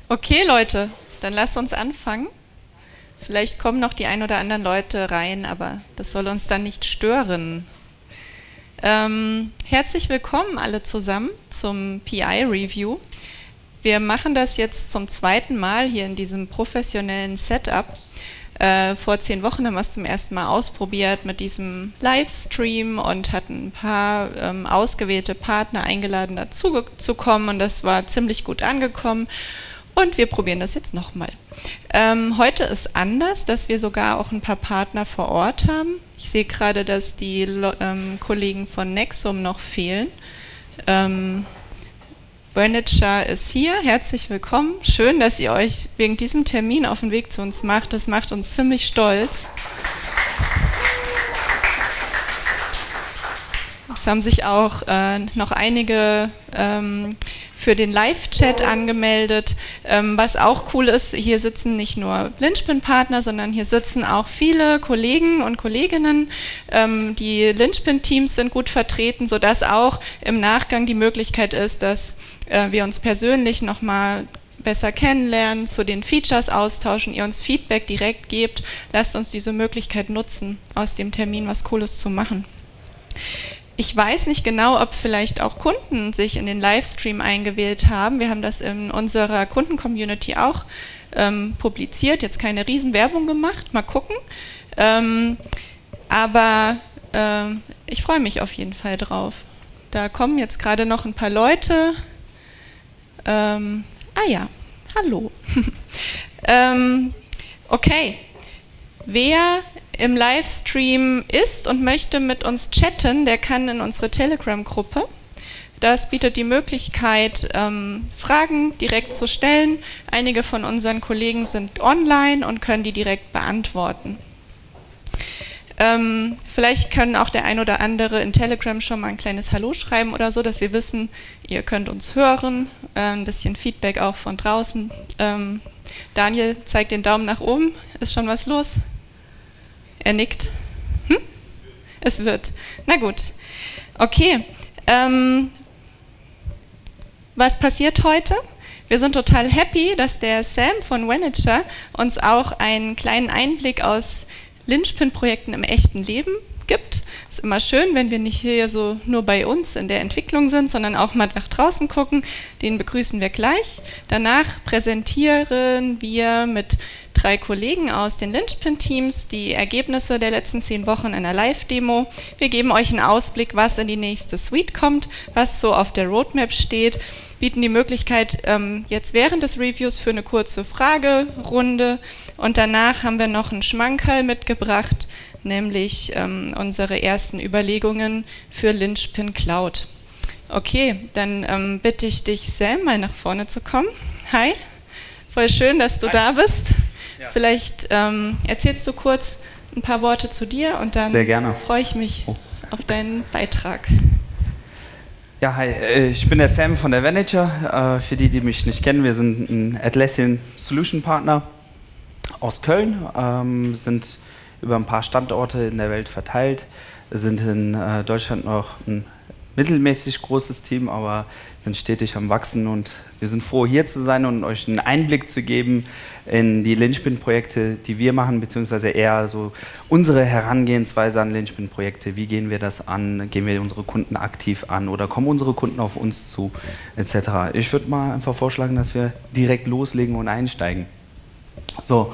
Okay, Leute, dann lasst uns anfangen. Vielleicht kommen noch die ein oder anderen Leute rein, aber das soll uns dann nicht stören. Herzlich willkommen alle zusammen zum PI-Review. Wir machen das jetzt zum zweiten Mal hier in diesem professionellen Setup. Vor 10 Wochen haben wir es zum ersten Mal ausprobiert mit diesem Livestream und hatten ein paar ausgewählte Partner eingeladen, dazu zu kommen, und das war ziemlich gut angekommen. Und wir probieren das jetzt nochmal. Heute ist anders, dass wir sogar auch ein paar Partner vor Ort haben. Ich sehe gerade, dass die Kollegen von Nexum noch fehlen. Bernitscher ist hier, herzlich willkommen. Schön, dass ihr euch wegen diesem Termin auf den Weg zu uns macht. Das macht uns ziemlich stolz. Es haben sich auch noch einige für den Live-Chat angemeldet. Was auch cool ist, hier sitzen nicht nur Linchpin-Partner, sondern hier sitzen auch viele Kollegen und Kolleginnen. Die Linchpin-Teams sind gut vertreten, sodass auch im Nachgang die Möglichkeit ist, dass wir uns persönlich nochmal besser kennenlernen, zu den Features austauschen, ihr uns Feedback direkt gebt. Lasst uns diese Möglichkeit nutzen, aus dem Termin was Cooles zu machen. Ich weiß nicht genau, ob vielleicht auch Kunden sich in den Livestream eingewählt haben. Wir haben das in unserer Kunden-Community auch publiziert, jetzt keine Riesenwerbung gemacht, mal gucken. Aber ich freue mich auf jeden Fall drauf. Da kommen jetzt gerade noch ein paar Leute. Ja, hallo. Okay, wer im Livestream ist und möchte mit uns chatten, der kann in unsere Telegram-Gruppe. Das bietet die Möglichkeit, Fragen direkt zu stellen. Einige von unseren Kollegen sind online und können die direkt beantworten. Vielleicht können auch der ein oder andere in Telegram schon mal ein kleines Hallo schreiben oder so, dass wir wissen, ihr könnt uns hören. Ein bisschen Feedback auch von draußen. Daniel zeigt den Daumen nach oben. Ist schon was los? Er nickt. Es wird. Na gut. Okay. Was passiert heute? Wir sind total happy, dass der Sam von Weniger uns auch einen kleinen Einblick aus Linchpin-Projekten im echten Leben gibt. Ist immer schön, wenn wir nicht hier so nur bei uns in der Entwicklung sind, sondern auch mal nach draußen gucken. Den begrüßen wir gleich. Danach präsentieren wir mit 3 Kollegen aus den Linchpin-Teams die Ergebnisse der letzten 10 Wochen in einer Live-Demo. Wir geben euch einen Ausblick, was in die nächste Suite kommt, was so auf der Roadmap steht, bieten die Möglichkeit jetzt während des Reviews für eine kurze Fragerunde, und danach haben wir noch einen Schmankerl mitgebracht, nämlich unsere ersten Überlegungen für Linchpin Cloud. Okay, dann bitte ich dich, Sam, mal nach vorne zu kommen. Hi, voll schön, dass du da bist. Ja. Vielleicht erzählst du kurz ein paar Worte zu dir und dann freue ich mich auf deinen Beitrag. Ja, hi, ich bin der Sam von der Weniger. Für die, die mich nicht kennen, wir sind ein Atlassian Solution Partner aus Köln, sind über ein paar Standorte in der Welt verteilt, sind in Deutschland noch ein mittelmäßig großes Team, aber sind stetig am Wachsen, und wir sind froh, hier zu sein und euch einen Einblick zu geben in die Linchpin-Projekte, die wir machen, beziehungsweise eher so unsere Herangehensweise an Linchpin-Projekte. Wie gehen wir das an? Gehen wir unsere Kunden aktiv an oder kommen unsere Kunden auf uns zu, etc. Ich würde mal einfach vorschlagen, dass wir direkt loslegen und einsteigen. So,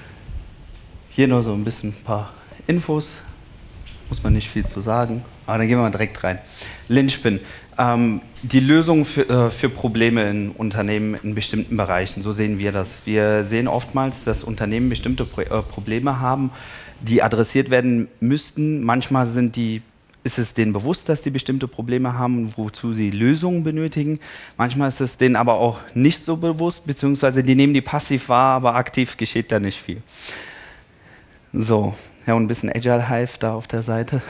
hier nur so ein paar Infos. Muss man nicht viel zu sagen, aber dann gehen wir mal direkt rein. Linchpin, die Lösung für Probleme in Unternehmen in bestimmten Bereichen, so sehen wir das. Wir sehen oftmals, dass Unternehmen bestimmte Probleme haben, die adressiert werden müssten. Manchmal ist es denen bewusst, dass die bestimmte Probleme haben, wozu sie Lösungen benötigen. Manchmal ist es denen aber auch nicht so bewusst, beziehungsweise die nehmen die passiv wahr, aber aktiv geschieht da nicht viel. So. Ja, und ein bisschen Agile Hive da auf der Seite.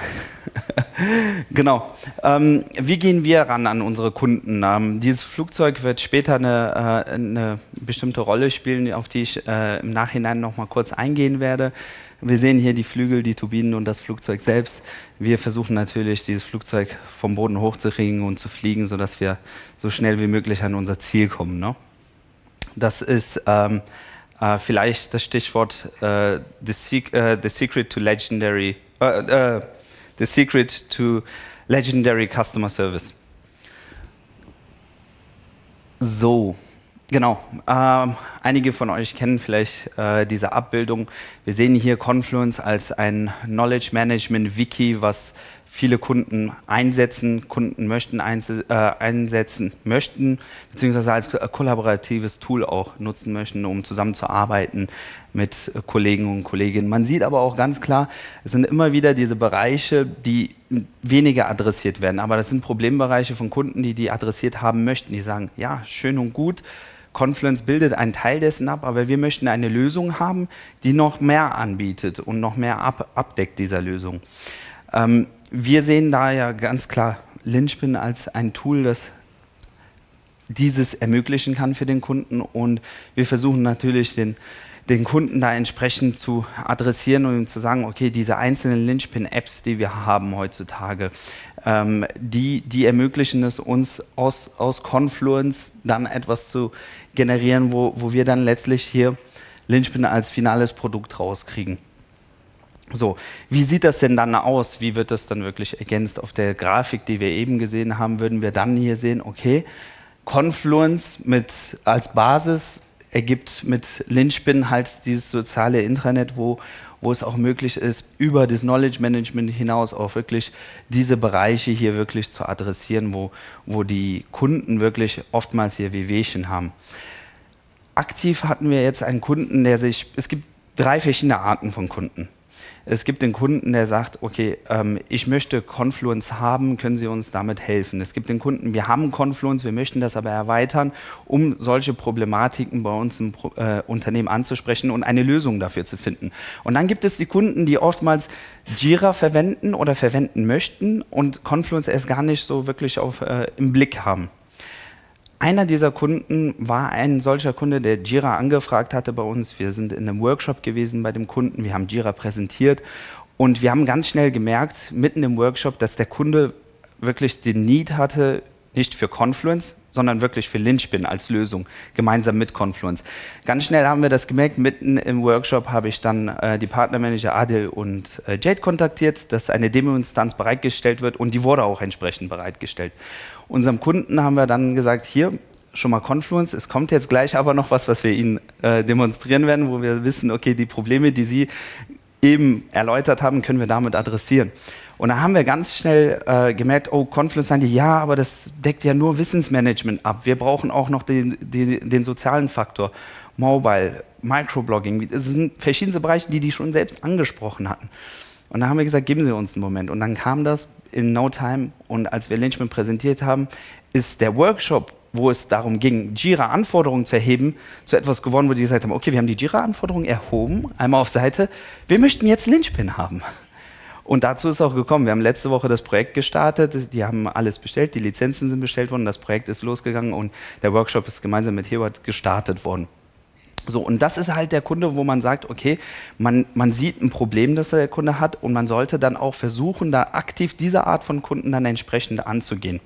Genau. Wie gehen wir ran an unsere Kunden? Dieses Flugzeug wird später eine bestimmte Rolle spielen, auf die ich im Nachhinein noch mal kurz eingehen werde. Wir sehen hier die Flügel, die Turbinen und das Flugzeug selbst. Wir versuchen natürlich, dieses Flugzeug vom Boden hochzukriegen und zu fliegen, sodass wir so schnell wie möglich an unser Ziel kommen, ne? Das ist vielleicht das Stichwort the secret to legendary Customer Service. So, genau. Einige von euch kennen vielleicht diese Abbildung. Wir sehen hier Confluence als ein Knowledge Management Wiki, was viele Kunden einsetzen möchten, beziehungsweise als kollaboratives Tool auch nutzen möchten, um zusammenzuarbeiten mit Kollegen und Kolleginnen. Man sieht aber auch ganz klar, es sind immer wieder diese Bereiche, die weniger adressiert werden. Aber das sind Problembereiche von Kunden, die adressiert haben möchten. Die sagen, ja, schön und gut, Confluence bildet einen Teil dessen ab, aber wir möchten eine Lösung haben, die noch mehr anbietet und noch mehr abdeckt dieser Lösung. Wir sehen da ja ganz klar Linchpin als ein Tool, das dieses ermöglichen kann für den Kunden, und wir versuchen natürlich den Kunden da entsprechend zu adressieren und ihm zu sagen, okay, diese einzelnen Linchpin-Apps, die wir haben heutzutage, die ermöglichen es uns aus Confluence dann etwas zu generieren, wo wir dann letztlich hier Linchpin als finales Produkt rauskriegen. So, wie sieht das denn dann aus? Wie wird das dann wirklich ergänzt? Auf der Grafik, die wir eben gesehen haben, würden wir dann hier sehen, okay, Confluence als Basis ergibt mit Linchpin halt dieses soziale Intranet, wo es auch möglich ist, über das Knowledge Management hinaus auch wirklich diese Bereiche hier wirklich zu adressieren, wo die Kunden wirklich oftmals hier Wehwehchen haben. Aktiv hatten wir jetzt einen Kunden, es gibt 3 verschiedene Arten von Kunden. Es gibt den Kunden, der sagt, okay, ich möchte Confluence haben, können Sie uns damit helfen? Es gibt den Kunden, wir haben Confluence, wir möchten das aber erweitern, um solche Problematiken bei uns im Unternehmen anzusprechen und eine Lösung dafür zu finden. Und dann gibt es die Kunden, die oftmals Jira verwenden oder verwenden möchten und Confluence erst gar nicht so wirklich im Blick haben. Einer dieser Kunden war ein solcher Kunde, der Jira angefragt hatte bei uns. Wir sind in einem Workshop gewesen bei dem Kunden, wir haben Jira präsentiert und wir haben ganz schnell gemerkt, mitten im Workshop, dass der Kunde wirklich den Need hatte, nicht für Confluence, sondern wirklich für Linchpin als Lösung, gemeinsam mit Confluence. Ganz schnell haben wir das gemerkt, mitten im Workshop habe ich dann die Partnermanager Adil und Jade kontaktiert, dass eine Demo-Instanz bereitgestellt wird, und die wurde auch entsprechend bereitgestellt. Unserem Kunden haben wir dann gesagt, hier schon mal Confluence, es kommt jetzt gleich aber noch was wir Ihnen demonstrieren werden, wo wir wissen, okay, die Probleme, die Sie eben erläutert haben, können wir damit adressieren. Und da haben wir ganz schnell gemerkt, oh, Confluence, sagen die, ja, aber das deckt ja nur Wissensmanagement ab. Wir brauchen auch noch den sozialen Faktor, Mobile, Microblogging. Das sind verschiedene Bereiche, die schon selbst angesprochen hatten. Und da haben wir gesagt, geben Sie uns einen Moment. Und dann kam das in no time. Und als wir Linchpin präsentiert haben, ist der Workshop, wo es darum ging, Jira-Anforderungen zu erheben, zu etwas geworden, wo die gesagt haben, okay, wir haben die Jira-Anforderungen erhoben, einmal auf Seite, wir möchten jetzt Linchpin haben. Und dazu ist auch gekommen, wir haben letzte Woche das Projekt gestartet, die haben alles bestellt, die Lizenzen sind bestellt worden, das Projekt ist losgegangen und der Workshop ist gemeinsam mit Hewart gestartet worden. So, und das ist halt der Kunde, wo man sagt, okay, man sieht ein Problem, das der Kunde hat, und man sollte dann auch versuchen, da aktiv diese Art von Kunden dann entsprechend anzugehen.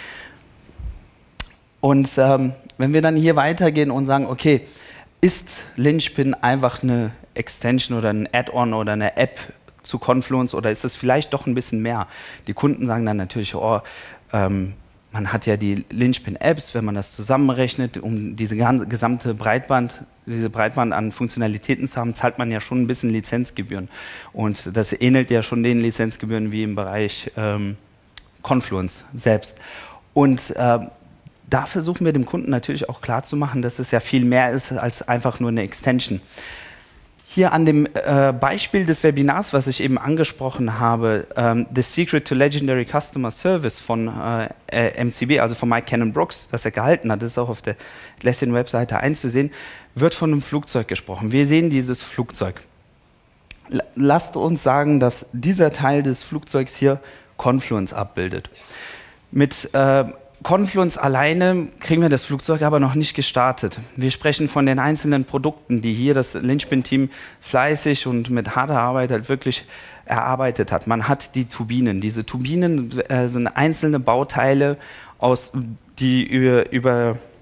Und wenn wir dann hier weitergehen und sagen, okay, ist Linchpin einfach eine Extension oder ein Add-on oder eine App zu Confluence, oder ist es vielleicht doch ein bisschen mehr? Die Kunden sagen dann natürlich, oh, man hat ja die Linchpin-Apps, wenn man das zusammenrechnet, um diese gesamte Breitband an Funktionalitäten zu haben, zahlt man ja schon ein bisschen Lizenzgebühren. Und das ähnelt ja schon den Lizenzgebühren wie im Bereich Confluence selbst. Und da versuchen wir dem Kunden natürlich auch klarzumachen, dass es ja viel mehr ist als einfach nur eine Extension. Hier an dem Beispiel des Webinars, was ich eben angesprochen habe, The Secret to Legendary Customer Service von MCB, also von Mike Cannon-Brookes, das er gehalten hat, das ist auch auf der Atlassian-Webseite einzusehen, wird von einem Flugzeug gesprochen. Wir sehen dieses Flugzeug. Lasst uns sagen, dass dieser Teil des Flugzeugs hier Confluence abbildet. Mit Confluence alleine kriegen wir das Flugzeug aber noch nicht gestartet. Wir sprechen von den einzelnen Produkten, die hier das Linchpin-Team fleißig und mit harter Arbeit halt wirklich erarbeitet hat. Man hat die Turbinen. Diese Turbinen sind einzelne Bauteile, die über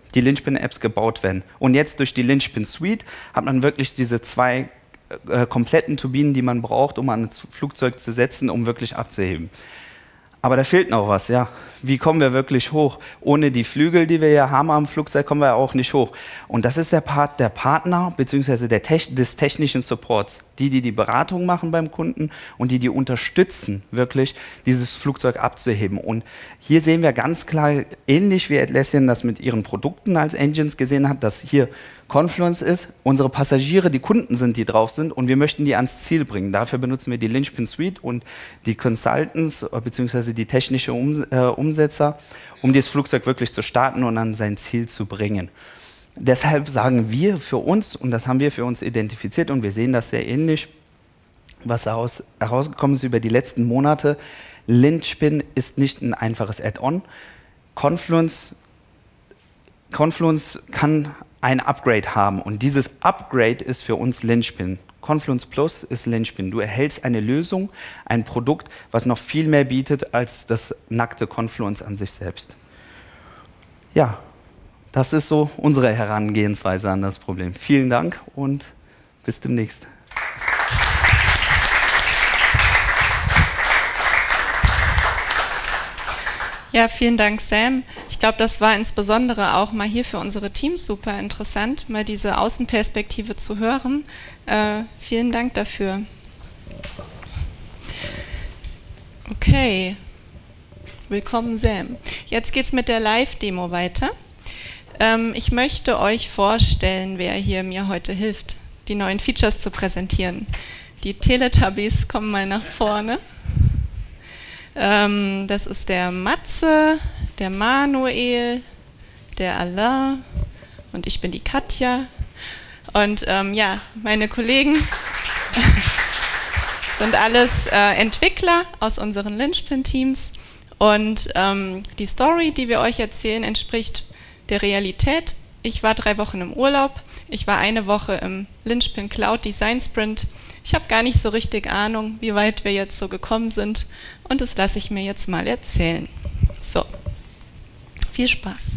die Linchpin-Apps gebaut werden. Und jetzt durch die Linchpin Suite hat man wirklich diese 2 kompletten Turbinen, die man braucht, um an ein Flugzeug zu setzen, um wirklich abzuheben. Aber da fehlt noch was, ja. Wie kommen wir wirklich hoch? Ohne die Flügel, die wir ja haben am Flugzeug, kommen wir ja auch nicht hoch. Und das ist der Part der Partner bzw. des technischen Supports. Die Beratung machen beim Kunden und die unterstützen, wirklich dieses Flugzeug abzuheben. Und hier sehen wir ganz klar, ähnlich wie Atlassian das mit ihren Produkten als Engines gesehen hat, dass hier Confluence ist, unsere Passagiere die Kunden sind, die drauf sind und wir möchten die ans Ziel bringen. Dafür benutzen wir die Linchpin Suite und die Consultants bzw. die technische Umsetzer, um dieses Flugzeug wirklich zu starten und an sein Ziel zu bringen. Deshalb sagen wir für uns, und das haben wir für uns identifiziert und wir sehen das sehr ähnlich, was herausgekommen ist über die letzten Monate, Linchpin ist nicht ein einfaches Add-on. Confluence kann ein Upgrade haben und dieses Upgrade ist für uns Linchpin. Confluence Plus ist Linchpin. Du erhältst eine Lösung, ein Produkt, was noch viel mehr bietet als das nackte Confluence an sich selbst. Ja, das ist so unsere Herangehensweise an das Problem. Vielen Dank und bis demnächst. Ja, vielen Dank, Sam. Ich glaube, das war insbesondere auch mal hier für unsere Teams super interessant, mal diese Außenperspektive zu hören. Vielen Dank dafür. Okay, willkommen, Sam. Jetzt geht's mit der Live-Demo weiter. Ich möchte euch vorstellen, wer hier mir heute hilft, die neuen Features zu präsentieren. Die Teletubbies kommen mal nach vorne. Das ist der Matze, der Manuel, der Alain und ich bin die Katja. Und ja, meine Kollegen sind alles Entwickler aus unseren Linchpin-Teams. Und die Story, die wir euch erzählen, entspricht der Realität. Ich war 3 Wochen im Urlaub. Ich war 1 Woche im Linchpin Cloud Design Sprint. Ich habe gar nicht so richtig Ahnung, wie weit wir jetzt so gekommen sind. Und das lasse ich mir jetzt mal erzählen. So, viel Spaß.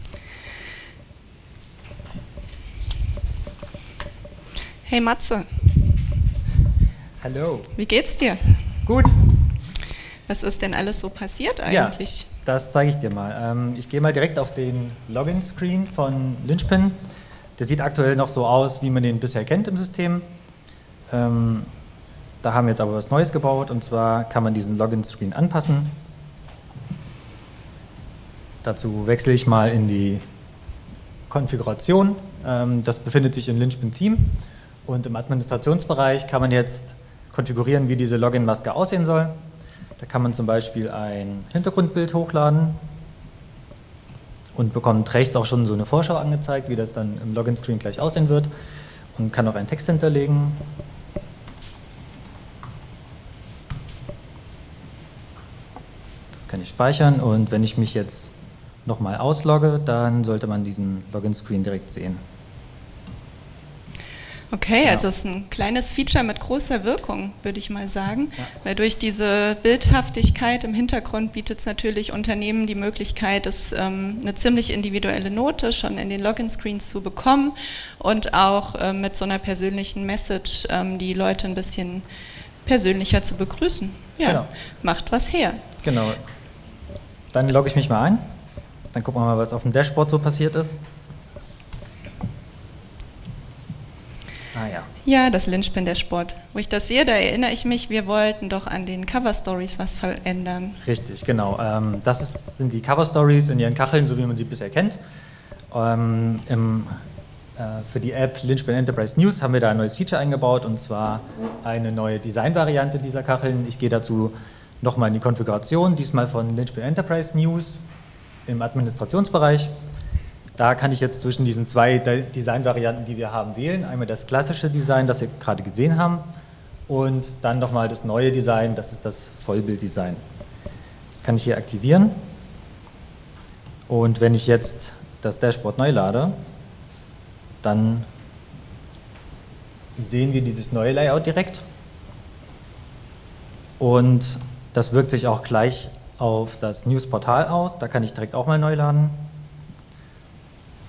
Hey Matze. Hallo. Wie geht's dir? Gut. Was ist denn alles so passiert eigentlich? Ja, das zeige ich dir mal. Ich gehe mal direkt auf den Login-Screen von Linchpin. Der sieht aktuell noch so aus, wie man den bisher kennt im System. Da haben wir jetzt aber was Neues gebaut, und zwar kann man diesen Login-Screen anpassen. Dazu wechsle ich mal in die Konfiguration. Das befindet sich im Linchpin Theme und im Administrationsbereich kann man jetzt konfigurieren, wie diese Login-Maske aussehen soll. Da kann man zum Beispiel ein Hintergrundbild hochladen und bekommt rechts auch schon so eine Vorschau angezeigt, wie das dann im Login-Screen gleich aussehen wird, und kann auch einen Text hinterlegen. Das kann ich speichern, und wenn ich mich jetzt nochmal auslogge, dann sollte man diesen Login-Screen direkt sehen. Okay, ja. Also es ist ein kleines Feature mit großer Wirkung, würde ich mal sagen, ja. Weil durch diese Bildhaftigkeit im Hintergrund bietet es natürlich Unternehmen die Möglichkeit, eine ziemlich individuelle Note schon in den Login-Screens zu bekommen und auch mit so einer persönlichen Message die Leute ein bisschen persönlicher zu begrüßen. Ja, genau. Macht was her. Genau. Dann logge ich mich mal ein, dann gucken wir mal, was auf dem Dashboard so passiert ist. Ah, ja. Ja, das Linchpin-Dashboard. Wo ich das sehe, da erinnere ich mich, wir wollten doch an den Cover-Stories was verändern. Richtig, genau. Sind die Cover-Stories in ihren Kacheln, so wie man sie bisher kennt. Für die App Linchpin Enterprise News haben wir da ein neues Feature eingebaut, und zwar eine neue Designvariante dieser Kacheln. Ich gehe dazu nochmal in die Konfiguration, diesmal von Linchpin Enterprise News im Administrationsbereich. Da kann ich jetzt zwischen diesen 2 Designvarianten, die wir haben, wählen. Einmal das klassische Design, das wir gerade gesehen haben, und dann nochmal das neue Design, das ist das Vollbilddesign. Das kann ich hier aktivieren. Und wenn ich jetzt das Dashboard neu lade, dann sehen wir dieses neue Layout direkt. Und das wirkt sich auch gleich auf das News-Portal aus. Da kann ich direkt auch mal neu laden.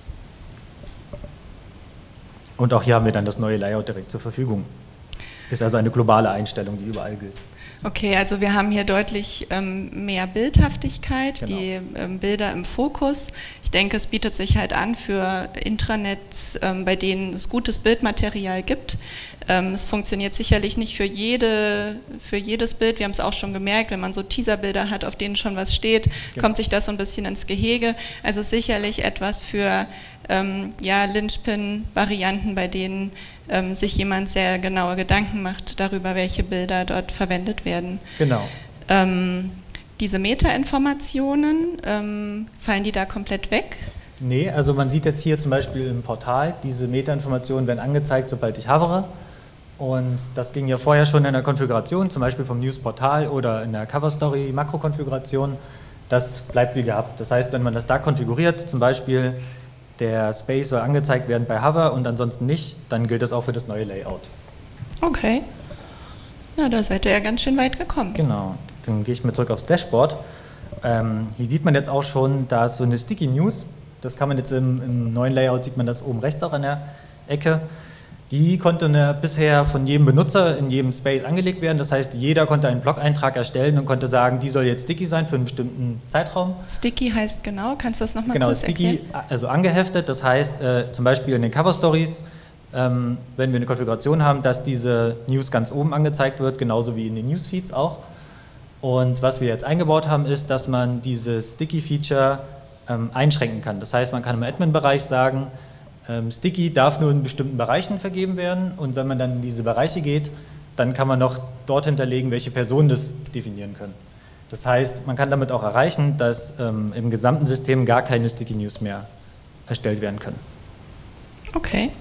Und auch hier haben wir dann das neue Layout direkt zur Verfügung. Ist also eine globale Einstellung, die überall gilt. Okay, also wir haben hier deutlich mehr Bildhaftigkeit, Genau. die Bilder im Fokus. Ich denke, es bietet sich halt an für Intranets, bei denen es gutes Bildmaterial gibt. Es funktioniert sicherlich nicht für jedes Bild. Wir haben es auch schon gemerkt, wenn man so Teaserbilder hat, auf denen schon was steht, Genau. kommt sich das so ein bisschen ins Gehege. Also sicherlich etwas für Linchpin-Varianten, bei denen sich jemand sehr genaue Gedanken macht darüber, welche Bilder dort verwendet werden. Genau. Diese Metainformationen, fallen die da komplett weg? Nee, also man sieht jetzt hier zum Beispiel im Portal, diese Metainformationen werden angezeigt, sobald ich hovere. Und das ging ja vorher schon in der Konfiguration, zum Beispiel vom News-Portal oder in der Cover-Story-Makro-Konfiguration. Das bleibt wie gehabt. Das heißt, wenn man das da konfiguriert, zum Beispiel der Space soll angezeigt werden bei Hover und ansonsten nicht, dann gilt das auch für das neue Layout. Okay. Na, da seid ihr ja ganz schön weit gekommen. Genau, dann gehe ich mal zurück aufs Dashboard. Hier sieht man jetzt auch schon, da ist so eine Sticky News. Das kann man jetzt im neuen Layout, sieht man das oben rechts auch an der Ecke. Die konnte bisher von jedem Benutzer in jedem Space angelegt werden. Das heißt, jeder konnte einen Blog-Eintrag erstellen und konnte sagen, die soll jetzt sticky sein für einen bestimmten Zeitraum. Sticky heißt genau, kannst du das nochmal Genau, kurz sticky, erklären? also angeheftet. Das heißt, zum Beispiel in den Cover-Stories, wenn wir eine Konfiguration haben, dass diese News ganz oben angezeigt wird, genauso wie in den Newsfeeds auch. Und was wir jetzt eingebaut haben, ist, dass man dieses Sticky-Feature einschränken kann. Das heißt, man kann im Admin-Bereich sagen, Sticky darf nur in bestimmten Bereichen vergeben werden und wenn man dann in diese Bereiche geht, dann kann man noch dort hinterlegen, welche Personen das definieren können. Das heißt, man kann damit auch erreichen, dass im gesamten System gar keine Sticky News mehr erstellt werden können. Okay.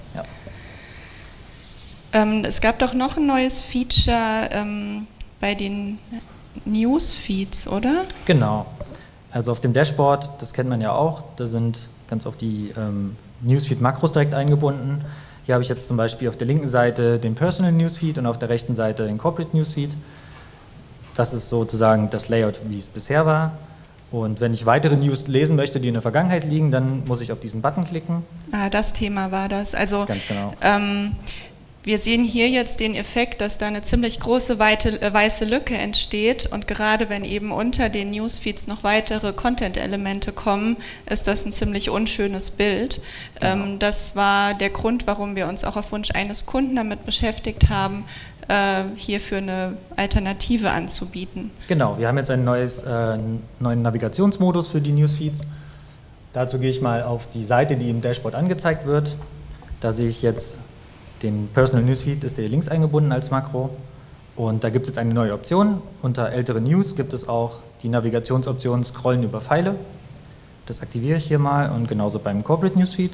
Ja. Es gab doch noch ein neues Feature bei den Newsfeeds, oder? Genau. Also auf dem Dashboard, das kennt man ja auch, da sind ganz oft die Newsfeed-Makros direkt eingebunden. Hier habe ich jetzt zum Beispiel auf der linken Seite den Personal Newsfeed und auf der rechten Seite den Corporate Newsfeed. Das ist sozusagen das Layout, wie es bisher war. Und wenn ich weitere News lesen möchte, die in der Vergangenheit liegen, dann muss ich auf diesen Button klicken. Ah, das Thema war das. Also Ganz genau. wir sehen hier jetzt den Effekt, dass da eine ziemlich große weiße Lücke entsteht und gerade wenn eben unter den Newsfeeds noch weitere Content-Elemente kommen, ist das ein ziemlich unschönes Bild. Genau. Das war der Grund, warum wir uns auch auf Wunsch eines Kunden damit beschäftigt haben, hierfür eine Alternative anzubieten. Genau, wir haben jetzt einen neuen Navigationsmodus für die Newsfeeds. Dazu gehe ich mal auf die Seite, die im Dashboard angezeigt wird. Da sehe ich jetzt den Personal Newsfeed, ist hier links eingebunden als Makro. Und da gibt es jetzt eine neue Option. Unter ältere News gibt es auch die Navigationsoption Scrollen über Pfeile. Das aktiviere ich hier mal und genauso beim Corporate Newsfeed.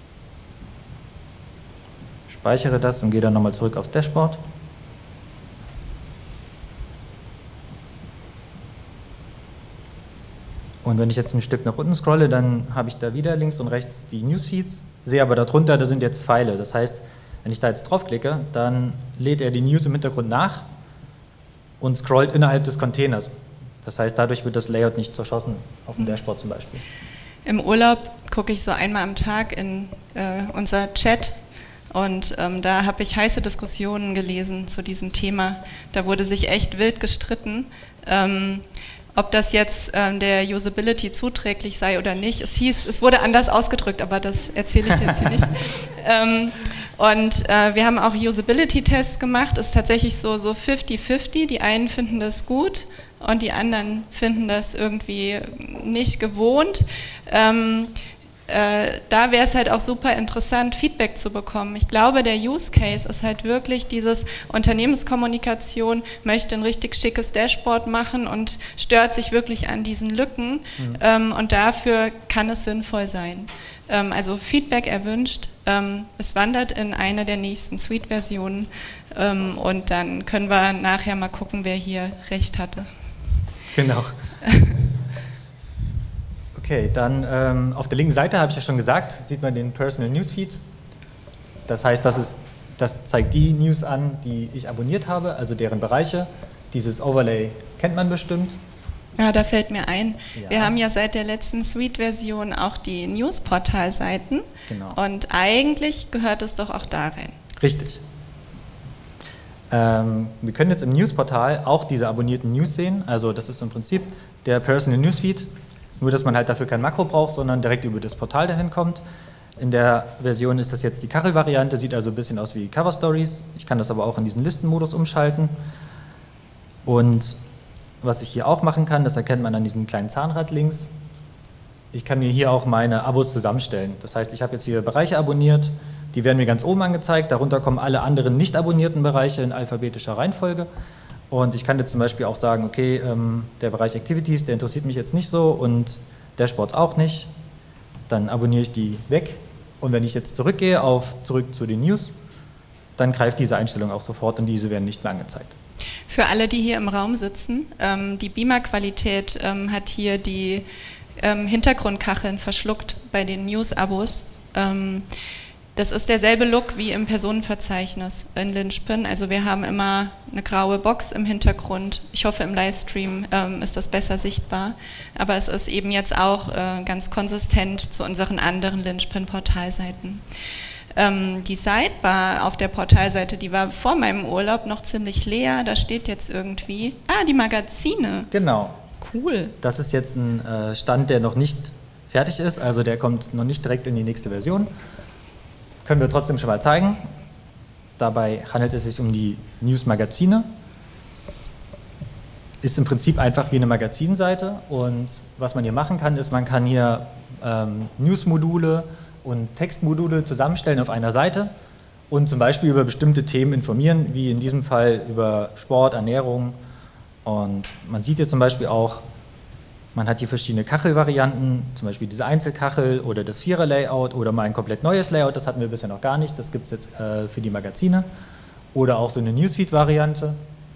Speichere das und gehe dann nochmal zurück aufs Dashboard. Und wenn ich jetzt ein Stück nach unten scrolle, dann habe ich da wieder links und rechts die Newsfeeds, sehe aber darunter, da sind jetzt Pfeile. Das heißt, wenn ich da jetzt draufklicke, dann lädt er die News im Hintergrund nach und scrollt innerhalb des Containers. Das heißt, dadurch wird das Layout nicht zerschossen, auf dem Dashboard zum Beispiel. Im Urlaub gucke ich so einmal am Tag in unser Chat und da habe ich heiße Diskussionen gelesen zu diesem Thema. Da wurde sich echt wild gestritten. Ob das jetzt der Usability zuträglich sei oder nicht. Es wurde anders ausgedrückt, aber das erzähle ich jetzt hier nicht. Und wir haben auch Usability-Tests gemacht. Es ist tatsächlich so 50-50. Die einen finden das gut und die anderen finden das irgendwie nicht gewohnt. Da wäre es halt auch super interessant, Feedback zu bekommen. Ich glaube, der Use Case ist halt wirklich dieses Unternehmenskommunikation, möchte ein richtig schickes Dashboard machen und stört sich wirklich an diesen Lücken. Und dafür kann es sinnvoll sein. Also Feedback erwünscht. Es wandert in eine der nächsten Suite-Versionen und dann können wir nachher mal gucken, wer hier recht hatte. Genau. Okay, dann auf der linken Seite, habe ich ja schon gesagt, sieht man den Personal Newsfeed. Das heißt, das zeigt die News an, die ich abonniert habe, also deren Bereiche. Dieses Overlay kennt man bestimmt. Ja, da fällt mir ein, Ja. wir haben ja seit der letzten Suite-Version auch die News-Portal-Seiten. Genau. Und eigentlich gehört es doch auch da rein. Richtig. Wir können jetzt im Newsportal auch diese abonnierten News sehen. Also das ist im Prinzip der Personal Newsfeed, nur dass man halt dafür kein Makro braucht, sondern direkt über das Portal dahin kommt. In der Version ist das jetzt die Kachelvariante, sieht also ein bisschen aus wie Cover Stories. Ich kann das aber auch in diesen Listenmodus umschalten. Und was ich hier auch machen kann, das erkennt man an diesen kleinen Zahnrad links. Ich kann mir hier auch meine Abos zusammenstellen. Das heißt, ich habe jetzt hier Bereiche abonniert, die werden mir ganz oben angezeigt. Darunter kommen alle anderen nicht abonnierten Bereiche in alphabetischer Reihenfolge. Und ich kann jetzt zum Beispiel auch sagen, okay, der Bereich Activities, der interessiert mich jetzt nicht so und Dashboards auch nicht. Dann abonniere ich die weg. Und wenn ich jetzt zurückgehe zurück zu den News, dann greift diese Einstellung auch sofort und diese werden nicht mehr angezeigt. Für alle, die hier im Raum sitzen, die Beamer-Qualität hat hier die Hintergrundkacheln verschluckt bei den News-Abos. Das ist derselbe Look wie im Personenverzeichnis in Linspin. Also wir haben immer eine graue Box im Hintergrund. Ich hoffe, im Livestream ist das besser sichtbar. Aber es ist eben jetzt auch ganz konsistent zu unseren anderen Linspin-Portalseiten. Die Sidebar auf der Portalseite, die war vor meinem Urlaub noch ziemlich leer. Da steht jetzt irgendwie, die Magazine. Genau. Cool. Das ist jetzt ein Stand, der noch nicht fertig ist. Also der kommt noch nicht direkt in die nächste Version. Können wir trotzdem schon mal zeigen. Dabei handelt es sich um die News-Magazine. Ist im Prinzip einfach wie eine Magazinseite und was man hier machen kann, ist, man kann hier News-Module und Textmodule zusammenstellen auf einer Seite und zum Beispiel über bestimmte Themen informieren, wie in diesem Fall über Sport, Ernährung. Und man sieht hier zum Beispiel auch, man hat hier verschiedene Kachelvarianten, zum Beispiel diese Einzelkachel oder das Vierer-Layout oder mal ein komplett neues Layout, das hatten wir bisher noch gar nicht, das gibt es jetzt für die Magazine. Oder auch so eine Newsfeed-Variante.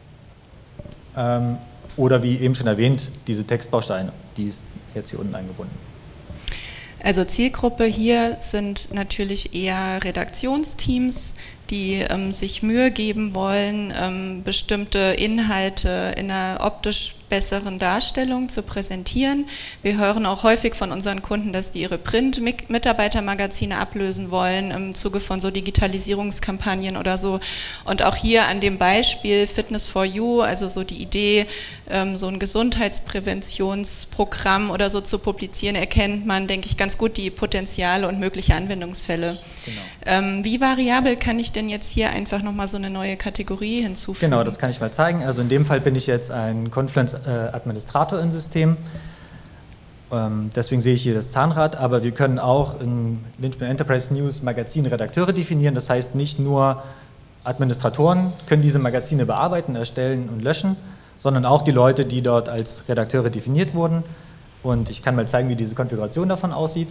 Oder wie eben schon erwähnt, diese Textbausteine, die ist jetzt hier unten eingebunden. Also Zielgruppe hier sind natürlich eher Redaktionsteams, die sich Mühe geben wollen, bestimmte Inhalte in einer optisch besseren Darstellung zu präsentieren. Wir hören auch häufig von unseren Kunden, dass die ihre Print-Mitarbeitermagazine ablösen wollen im Zuge von so Digitalisierungskampagnen oder so. Und auch hier an dem Beispiel Fitness for You, also so die Idee, so ein Gesundheitspräventionsprogramm oder so zu publizieren, erkennt man, denke ich, ganz gut die Potenziale und mögliche Anwendungsfälle. Genau. Wie variabel kann ich denn jetzt hier einfach nochmal so eine neue Kategorie hinzufügen? Genau, das kann ich mal zeigen. Also in dem Fall bin ich jetzt ein Confluence-Administrator im System. Deswegen sehe ich hier das Zahnrad, aber wir können auch in Linspin Enterprise News Magazin Redakteure definieren. Das heißt, nicht nur Administratoren können diese Magazine bearbeiten, erstellen und löschen, sondern auch die Leute, die dort als Redakteure definiert wurden. Und ich kann mal zeigen, wie diese Konfiguration davon aussieht.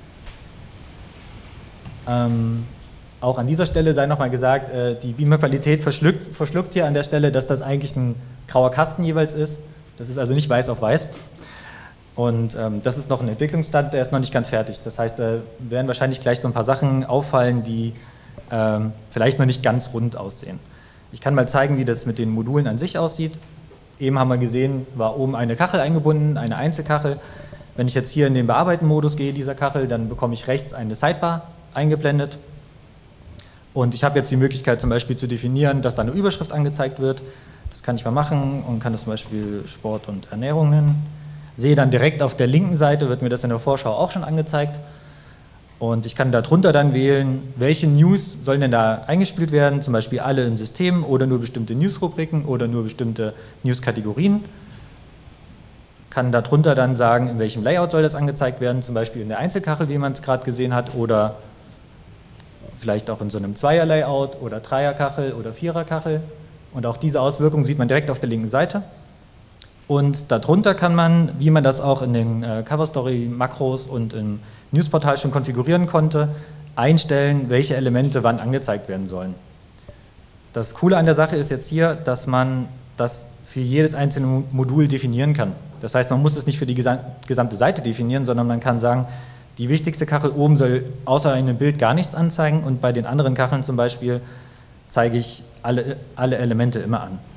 Auch an dieser Stelle sei nochmal gesagt, die Beamer-Qualität verschluckt hier an der Stelle, dass das eigentlich ein grauer Kasten jeweils ist. Das ist also nicht weiß auf weiß. Und das ist noch ein Entwicklungsstand, der ist noch nicht ganz fertig. Das heißt, da werden wahrscheinlich gleich so ein paar Sachen auffallen, die vielleicht noch nicht ganz rund aussehen. Ich kann mal zeigen, wie das mit den Modulen an sich aussieht. Eben haben wir gesehen, war oben eine Kachel eingebunden, eine Einzelkachel. Wenn ich jetzt hier in den Bearbeiten-Modus gehe, dieser Kachel, dann bekomme ich rechts eine Sidebar eingeblendet. Und ich habe jetzt die Möglichkeit zum Beispiel zu definieren, dass da eine Überschrift angezeigt wird. Das kann ich mal machen und kann das zum Beispiel Sport und Ernährung nennen. Sehe dann direkt auf der linken Seite, wird mir das in der Vorschau auch schon angezeigt. Und ich kann darunter dann wählen, welche News sollen denn da eingespielt werden, zum Beispiel alle im System oder nur bestimmte News-Rubriken oder nur bestimmte News-Kategorien. Kann darunter dann sagen, in welchem Layout soll das angezeigt werden, zum Beispiel in der Einzelkachel, wie man es gerade gesehen hat, oder vielleicht auch in so einem Zweier-Layout oder Dreierkachel oder Viererkachel. Und auch diese Auswirkungen sieht man direkt auf der linken Seite. Und darunter kann man, wie man das auch in den Cover-Story-Makros und im Newsportal schon konfigurieren konnte, einstellen, welche Elemente wann angezeigt werden sollen. Das Coole an der Sache ist jetzt hier, dass man das für jedes einzelne Modul definieren kann. Das heißt, man muss es nicht für die gesamte Seite definieren, sondern man kann sagen, die wichtigste Kachel oben soll außer einem Bild gar nichts anzeigen und bei den anderen Kacheln zum Beispiel zeige ich alle Elemente immer an.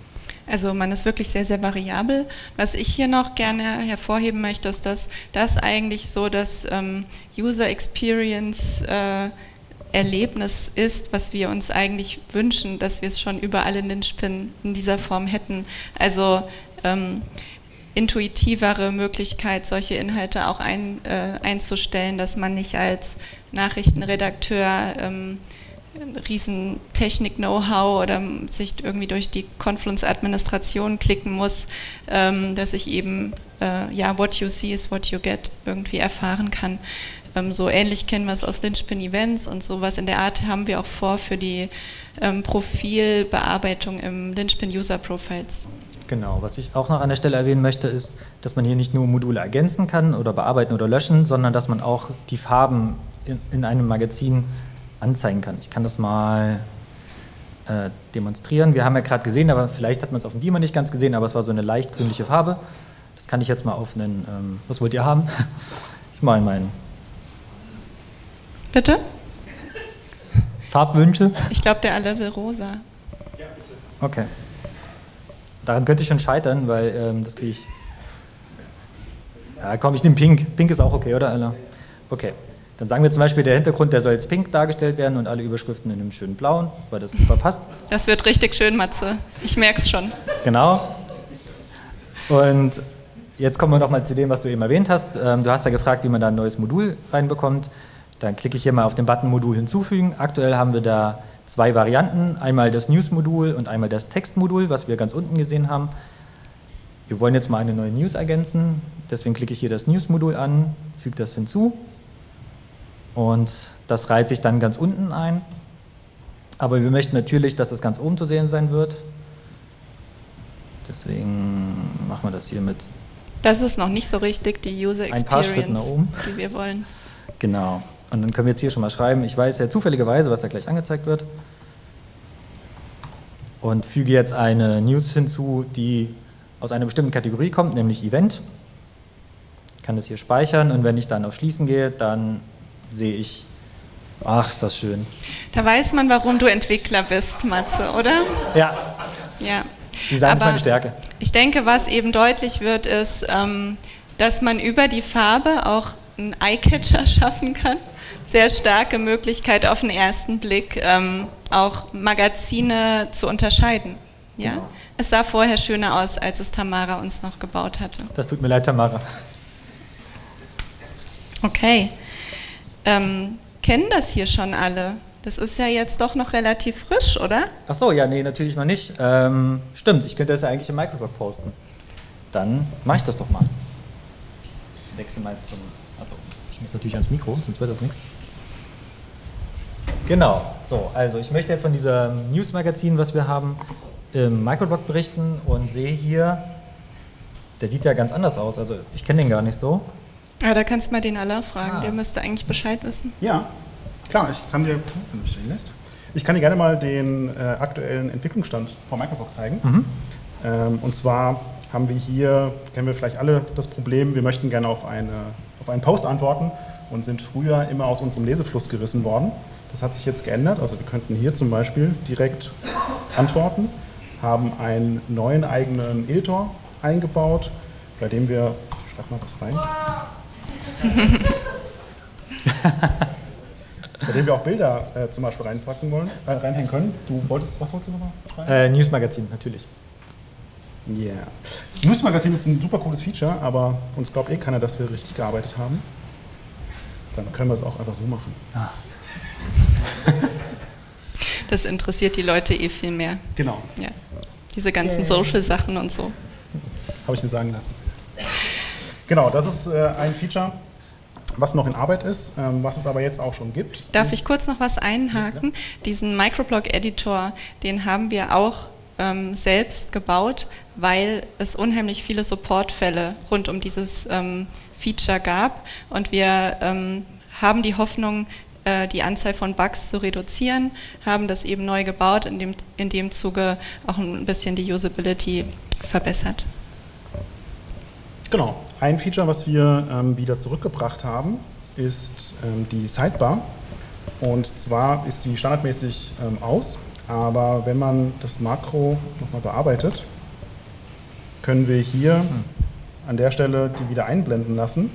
Also man ist wirklich sehr, sehr variabel. Was ich hier noch gerne hervorheben möchte, ist, dass das eigentlich so das User Experience Erlebnis ist, was wir uns eigentlich wünschen, dass wir es schon überall in Linchpin in dieser Form hätten. Also intuitivere Möglichkeit, solche Inhalte auch einzustellen, dass man nicht als Nachrichtenredakteur riesen Technik-Know-how oder sich irgendwie durch die Confluence-Administration klicken muss, dass ich eben what you see is what you get irgendwie erfahren kann. So ähnlich kennen wir es aus Linchpin-Events und sowas in der Art haben wir auch vor für die Profilbearbeitung im Linchpin-User-Profiles. Genau, was ich auch noch an der Stelle erwähnen möchte, ist, dass man hier nicht nur Module ergänzen kann oder bearbeiten oder löschen, sondern dass man auch die Farben in einem Magazin anzeigen kann. Ich kann das mal demonstrieren. Wir haben ja gerade gesehen, aber vielleicht hat man es auf dem Beamer nicht ganz gesehen, aber es war so eine leicht grünliche Farbe. Das kann ich jetzt mal auf einen, was wollt ihr haben? Ich mal meinen. Bitte? Farbwünsche? Ich glaube, der alle will rosa. Ja, bitte. Okay. Daran könnte ich schon scheitern, weil das kriege ich. Ja, komm, ich nehme Pink. Pink ist auch okay, oder, Ella? Okay. Dann sagen wir zum Beispiel, der Hintergrund, der soll jetzt pink dargestellt werden und alle Überschriften in einem schönen blauen, weil das super passt. Das wird richtig schön, Matze. Ich merke es schon. Genau. Und jetzt kommen wir nochmal zu dem, was du eben erwähnt hast. Du hast ja gefragt, wie man da ein neues Modul reinbekommt. Dann klicke ich hier mal auf den Button Modul hinzufügen. Aktuell haben wir da 2 Varianten. Einmal das News-Modul und einmal das Text-Modul, was wir ganz unten gesehen haben. Wir wollen jetzt mal eine neue News ergänzen. Deswegen klicke ich hier das News-Modul an, füge das hinzu. Und das reiht sich dann ganz unten ein. Aber wir möchten natürlich, dass das ganz oben zu sehen sein wird. Deswegen machen wir das hier mit. Das ist noch nicht so richtig die User Experience, ein paar Schritte nach oben, die wir wollen. Genau. Und dann können wir jetzt hier schon mal schreiben, ich weiß ja zufälligerweise, was da gleich angezeigt wird. Und füge jetzt eine News hinzu, die aus einer bestimmten Kategorie kommt, nämlich Event. Ich kann das hier speichern und wenn ich dann auf Schließen gehe, dann sehe ich, ach, ist das schön. Da weiß man, warum du Entwickler bist, Matze, oder? Ja. Ja. Design ist meine Stärke. Ich denke, was eben deutlich wird, ist, dass man über die Farbe auch einen Eyecatcher schaffen kann. Sehr starke Möglichkeit auf den ersten Blick, auch Magazine zu unterscheiden. Ja? Es sah vorher schöner aus, als es Tamara uns noch gebaut hatte. Das tut mir leid, Tamara. Okay. Kennen das hier schon alle? Das ist ja jetzt doch noch relativ frisch, oder? Ach so, ja, nee, natürlich noch nicht. Stimmt, ich könnte das ja eigentlich im Microblog posten. Dann mache ich das doch mal. Ich wechsle mal zum... Achso, ich muss natürlich ans Mikro, sonst wird das nichts. Genau, so, also ich möchte jetzt von diesem News-Magazin, was wir haben, im Microblog berichten und sehe hier, der sieht ja ganz anders aus, also ich kenne den gar nicht so. Ja, da kannst du mal den Alain fragen, der müsste eigentlich Bescheid wissen. Ja, klar, ich kann dir gerne mal den aktuellen Entwicklungsstand von Microblog zeigen. Und zwar haben wir hier, kennen wir vielleicht alle das Problem, wir möchten gerne auf einen Post antworten und sind früher immer aus unserem Lesefluss gerissen worden. Das hat sich jetzt geändert, also wir könnten hier zum Beispiel direkt antworten, haben einen neuen eigenen Editor eingebaut, bei dem wir, ich schreibe mal was rein, bei dem wir auch Bilder zum Beispiel reinhängen können. Was wolltest du nochmal schreiben? Newsmagazin, natürlich. Ja. Yeah. Das Newsmagazin ist ein super cooles Feature, aber uns glaubt keiner, dass wir richtig gearbeitet haben. Dann können wir es auch einfach so machen. Ah. Das interessiert die Leute viel mehr. Genau. Ja. Diese ganzen Social-Sachen und so. Habe ich mir sagen lassen. Genau, das ist ein Feature, was noch in Arbeit ist, was es aber jetzt auch schon gibt. Darf ich kurz noch was einhaken? Ja. Diesen Microblog-Editor, den haben wir auch selbst gebaut, weil es unheimlich viele Supportfälle rund um dieses Feature gab und wir haben die Hoffnung, die Anzahl von Bugs zu reduzieren, haben das eben neu gebaut, in dem Zuge auch ein bisschen die Usability verbessert. Genau. Ein Feature, was wir wieder zurückgebracht haben, ist die Sidebar. Und zwar ist sie standardmäßig aus, aber wenn man das Makro nochmal bearbeitet, können wir hier an der Stelle die wieder einblenden lassen.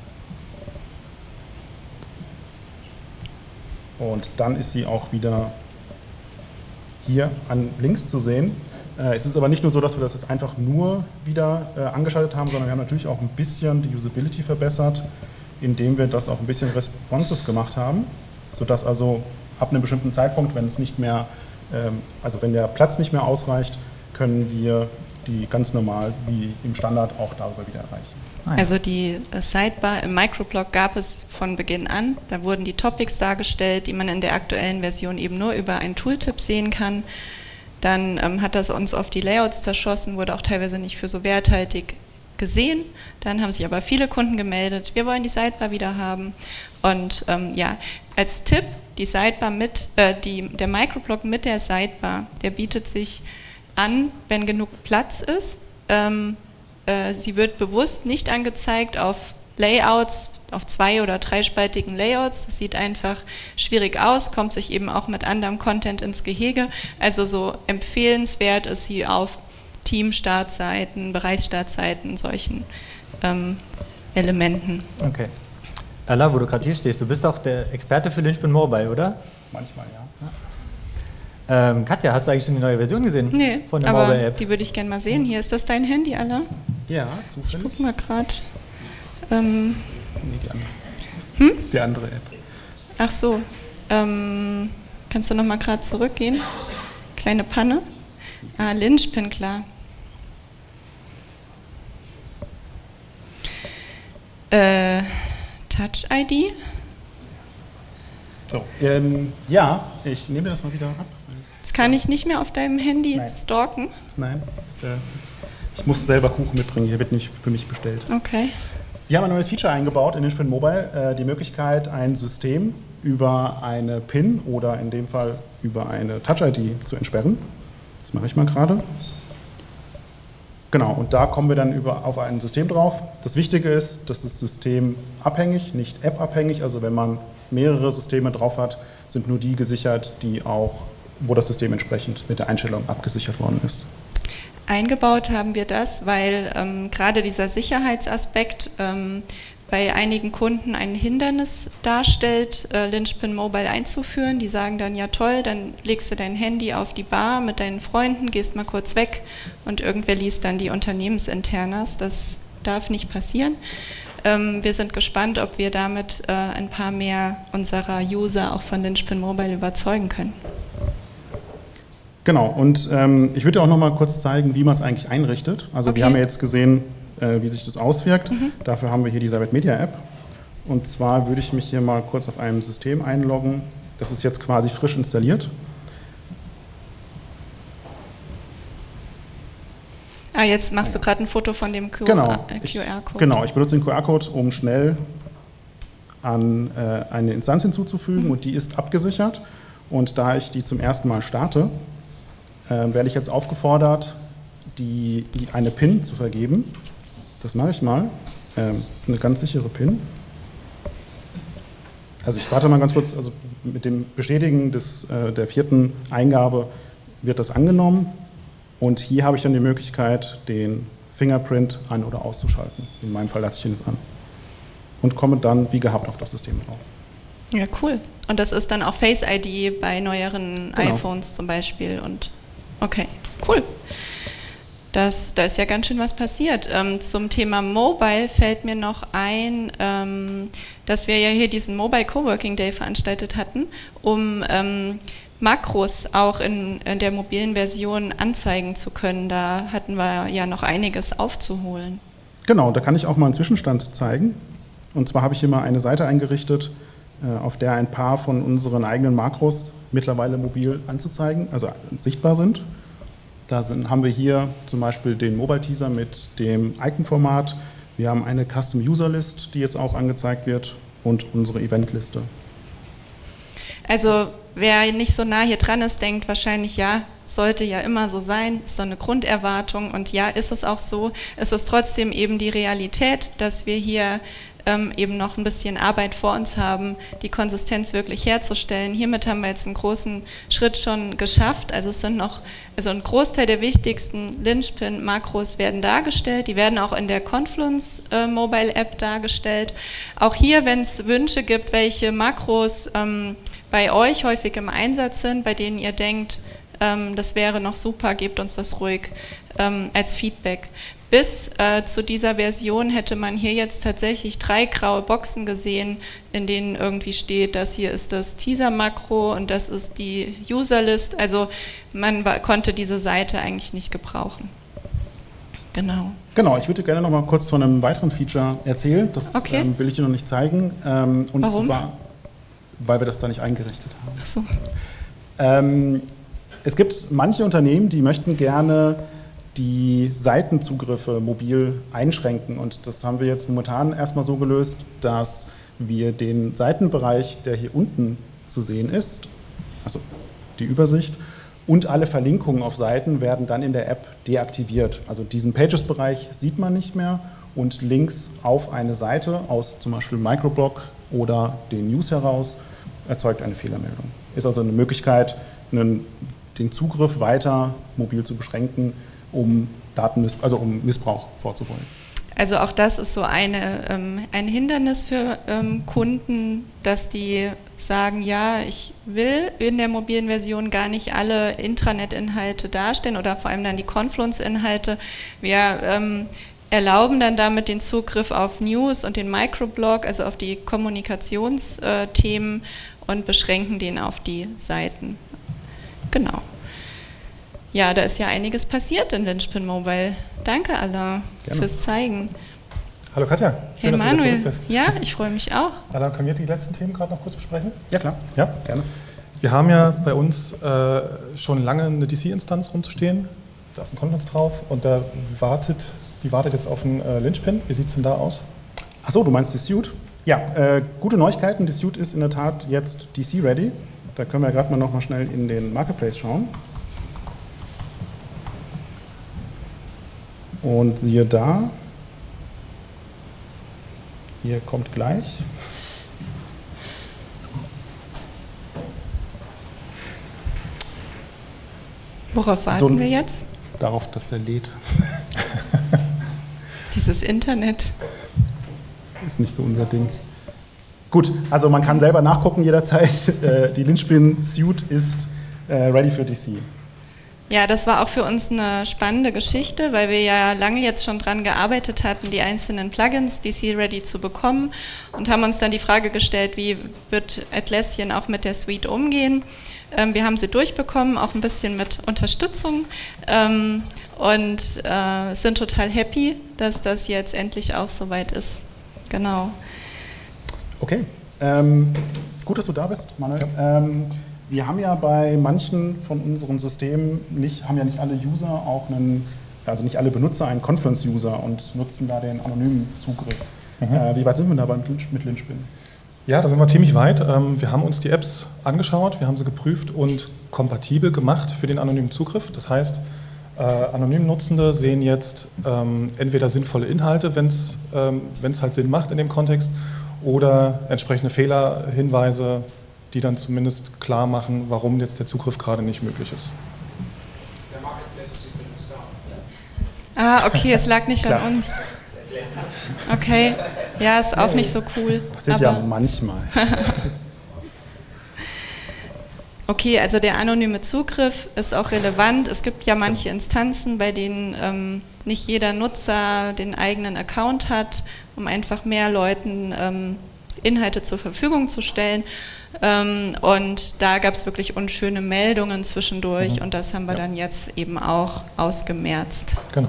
Und dann ist sie auch wieder hier links zu sehen. Es ist aber nicht nur so, dass wir das jetzt einfach nur wieder angeschaltet haben, sondern wir haben natürlich auch ein bisschen die Usability verbessert, indem wir das auch ein bisschen responsive gemacht haben, sodass also ab einem bestimmten Zeitpunkt, wenn es nicht mehr, also wenn der Platz nicht mehr ausreicht, können wir die ganz normal wie im Standard auch darüber wieder erreichen. Also die Sidebar im Microblog gab es von Beginn an. Da wurden die Topics dargestellt, die man in der aktuellen Version eben nur über einen Tooltip sehen kann. Dann hat das uns auf die Layouts zerschossen, wurde auch teilweise nicht für so werthaltig gesehen. Dann haben sich aber viele Kunden gemeldet, wir wollen die Sidebar wieder haben. Und ja, als Tipp, die Sidebar der Microblog mit der Sidebar, der bietet sich an, wenn genug Platz ist. Sie wird bewusst nicht angezeigt auf Layouts, auf 2- oder 3-spaltigen Layouts. Das sieht einfach schwierig aus, kommt sich eben auch mit anderem Content ins Gehege. Also so empfehlenswert ist sie auf Team-Startseiten, Bereichsstartseiten, solchen Elementen. Okay. Ella, wo du gerade hier stehst, du bist auch der Experte für Linchpin Mobile, oder? Manchmal, ja. Katja, hast du eigentlich schon die neue Version gesehen? Nee, von der aber Mobile-App? die würde ich gerne mal sehen. Hier, ist das dein Handy, Alla? Ja, Ich zufällig. guck mal gerade. Nee, die andere. Die andere App. Ach so. Kannst du noch mal gerade zurückgehen? Kleine Panne. Linchpin, klar. Touch ID? So, ja, ich nehme das mal wieder ab. Das kann ich nicht mehr auf deinem Handy Nein. stalken. Nein, ich muss selber Kuchen mitbringen, hier wird nicht für mich bestellt. Okay. Wir haben ein neues Feature eingebaut in Linchpin Mobile, die Möglichkeit, ein System über eine PIN oder in dem Fall über eine Touch-ID zu entsperren. Das mache ich mal gerade. Genau, und da kommen wir dann auf ein System drauf. Das Wichtige ist, das ist systemabhängig, nicht app-abhängig. Also wenn man mehrere Systeme drauf hat, sind nur die gesichert, wo das System entsprechend mit der Einstellung abgesichert worden ist. Eingebaut haben wir das, weil gerade dieser Sicherheitsaspekt bei einigen Kunden ein Hindernis darstellt, Linchpin Mobile einzuführen. Die sagen dann, ja toll, dann legst du dein Handy auf die Bar mit deinen Freunden, gehst mal kurz weg und irgendwer liest dann die Unternehmensinternas. Das darf nicht passieren. Wir sind gespannt, ob wir damit ein paar mehr unserer User auch von Linchpin Mobile überzeugen können. Genau, und ich würde auch noch mal kurz zeigen, wie man es eigentlich einrichtet. Also Okay. wir haben ja jetzt gesehen, wie sich das auswirkt. Dafür haben wir hier die Cybert Media App. Und zwar würde ich mich hier mal kurz auf einem System einloggen. Das ist jetzt quasi frisch installiert. Jetzt machst du gerade ein Foto von dem Genau, QR-Code. Genau, ich benutze den QR-Code, um schnell an eine Instanz hinzuzufügen und die ist abgesichert. Und da ich die zum ersten Mal starte, werde ich jetzt aufgefordert, eine PIN zu vergeben. Das mache ich mal. Das ist eine ganz sichere PIN. Also ich warte mal ganz kurz, also mit dem Bestätigen der 4. Eingabe wird das angenommen. Und hier habe ich dann die Möglichkeit, den Fingerprint an- oder auszuschalten. In meinem Fall lasse ich ihn jetzt an. Und komme dann wie gehabt auf das System drauf. Ja, cool. Und das ist dann auch Face ID bei neueren iPhones zum Beispiel. Und okay, cool. Da ist ja ganz schön was passiert. Zum Thema Mobile fällt mir noch ein, dass wir ja hier diesen Mobile Coworking Day veranstaltet hatten, um Makros auch in der mobilen Version anzeigen zu können. Da hatten wir ja noch einiges aufzuholen. Genau, da kann ich auch mal einen Zwischenstand zeigen. Und zwar habe ich hier mal eine Seite eingerichtet, auf der ein paar von unseren eigenen Makros mittlerweile mobil anzuzeigen, also sichtbar sind. Da haben wir hier zum Beispiel den Mobile Teaser mit dem Icon-Format. Wir haben eine Custom User List, die jetzt auch angezeigt wird, und unsere Eventliste. Also wer nicht so nah hier dran ist, denkt wahrscheinlich, ja, sollte ja immer so sein, ist so eine Grunderwartung und ja, ist es auch so. Es ist trotzdem eben die Realität, dass wir hier eben noch ein bisschen Arbeit vor uns haben, die Konsistenz wirklich herzustellen. Hiermit haben wir jetzt einen großen Schritt schon geschafft. Also es sind also ein Großteil der wichtigsten Linchpin-Makros werden dargestellt. Die werden auch in der Confluence Mobile App dargestellt. Auch hier, wenn es Wünsche gibt, welche Makros bei euch häufig im Einsatz sind, bei denen ihr denkt, das wäre noch super, gebt uns das ruhig als Feedback. Bis zu dieser Version hätte man hier jetzt tatsächlich 3 graue Boxen gesehen, in denen irgendwie steht, das hier ist das Teaser-Makro und das ist die User-List. Also man konnte diese Seite eigentlich nicht gebrauchen. Genau. Genau, ich würde gerne noch mal kurz von einem weiteren Feature erzählen. Das will ich dir noch nicht zeigen. Und warum? Zwar, weil wir das da nicht eingerichtet haben. Ach so. Es gibt manche Unternehmen, die möchten gerne die Seitenzugriffe mobil einschränken. Und das haben wir jetzt momentan erstmal so gelöst, dass wir den Seitenbereich, der hier unten zu sehen ist, also die Übersicht, und alle Verlinkungen auf Seiten werden dann in der App deaktiviert. Also diesen Pages-Bereich sieht man nicht mehr und Links auf eine Seite aus zum Beispiel Microblog oder den News heraus erzeugt eine Fehlermeldung. Ist also eine Möglichkeit, den Zugriff weiter mobil zu beschränken, um Missbrauch vorzubeugen. Also auch das ist so ein Hindernis für Kunden, dass die sagen, ja, ich will in der mobilen Version gar nicht alle Intranet-Inhalte darstellen oder vor allem dann die Confluence-Inhalte. Wir erlauben dann damit den Zugriff auf News und den Microblog, also auf die Kommunikationsthemen und beschränken den auf die Seiten. Genau. Ja, da ist ja einiges passiert in Linchpin Mobile. Danke, Alain, fürs Zeigen. Hallo Katja, schön, hey, dass Manuel. du wieder zurück bist. Ja, ich freue mich auch. Alain, können wir die letzten Themen gerade noch kurz besprechen? Ja, klar. Ja, gerne. Wir haben ja bei uns schon lange eine DC-Instanz rumzustehen. Da ist ein Confluence drauf und die wartet jetzt auf einen Linchpin. Wie sieht es denn da aus? Achso, du meinst die Suite? Ja, gute Neuigkeiten. Die Suite ist in der Tat jetzt DC-ready. Da können wir gerade mal noch mal schnell in den Marketplace schauen. Und siehe da, hier kommt gleich. Worauf warten wir jetzt? Darauf, dass der lädt. Dieses Internet. Ist nicht so unser Ding. Gut, also man kann selber nachgucken jederzeit. Die Linchpin Suite ist ready für DC. Ja, das war auch für uns eine spannende Geschichte, weil wir ja lange jetzt schon dran gearbeitet hatten, die einzelnen Plugins DC-ready zu bekommen und haben uns dann die Frage gestellt, wie wird Atlassian auch mit der Suite umgehen. Wir haben sie durchbekommen, auch ein bisschen mit Unterstützung und sind total happy, dass das jetzt endlich auch soweit ist. Genau. Okay, gut, dass du da bist, Manuel. Wir haben ja bei manchen von unseren Systemen haben ja nicht alle User also nicht alle Benutzer einen Confluence-User und nutzen da den anonymen Zugriff. Wie weit sind wir da mit Linchpin? Ja, da sind wir ziemlich weit. Wir haben uns die Apps angeschaut, wir haben sie geprüft und kompatibel gemacht für den anonymen Zugriff. Das heißt, anonym Nutzende sehen jetzt entweder sinnvolle Inhalte, wenn es halt Sinn macht in dem Kontext, oder entsprechende Fehlerhinweise, die dann zumindest klar machen, warum jetzt der Zugriff gerade nicht möglich ist. Der Marketplace ist übrigens da. Ah, okay, es lag nicht an uns. Okay, ja, ist auch nicht so cool. Passiert ja manchmal. Okay, also der anonyme Zugriff ist auch relevant. Es gibt ja manche Instanzen, bei denen nicht jeder Nutzer den eigenen Account hat, um einfach mehr Leuten Inhalte zur Verfügung zu stellen. Und da gab es wirklich unschöne Meldungen zwischendurch und das haben wir dann jetzt eben auch ausgemerzt. Genau.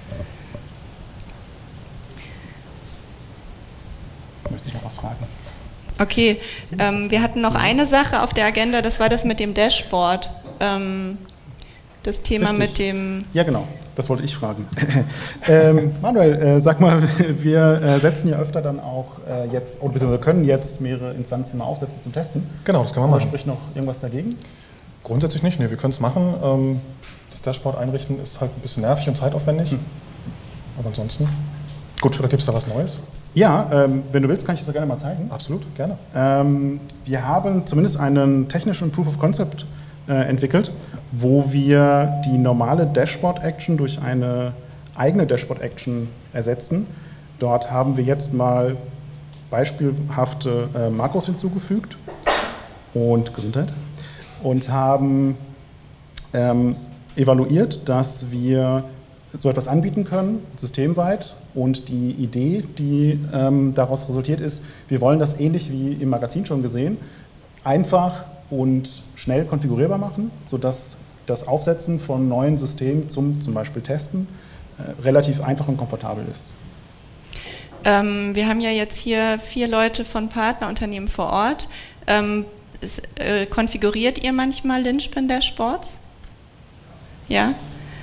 Möchte ich noch was fragen? Okay, wir hatten noch eine Sache auf der Agenda, das war das mit dem Dashboard. Das Thema Richtig. mit dem... Ja, genau, das wollte ich fragen. Manuel, sag mal, wir setzen ja öfter dann auch jetzt, oder beziehungsweise können jetzt mehrere Instanzen mal aufsetzen zum Testen. Genau, das kann man machen. Spricht noch irgendwas dagegen? Grundsätzlich nicht, nee, wir können es machen. Das Dashboard einrichten ist halt ein bisschen nervig und zeitaufwendig. Aber ansonsten, gut, oder gibt es da was Neues? Ja, wenn du willst, kann ich das ja gerne mal zeigen. Absolut, gerne. Wir haben zumindest einen technischen Proof of Concept entwickelt, wo wir die normale Dashboard-Action durch eine eigene Dashboard-Action ersetzen. Dort haben wir jetzt mal beispielhafte Makros hinzugefügt und Gesundheit und haben evaluiert, dass wir so etwas anbieten können, systemweit. Und die Idee, die daraus resultiert ist, wir wollen das ähnlich wie im Magazin schon gesehen, einfach und schnell konfigurierbar machen, sodass das Aufsetzen von neuen Systemen zum Beispiel Testen relativ einfach und komfortabel ist. Wir haben ja jetzt hier 4 Leute von Partnerunternehmen vor Ort. Konfiguriert ihr manchmal Linchpin-Dashboards? Ja?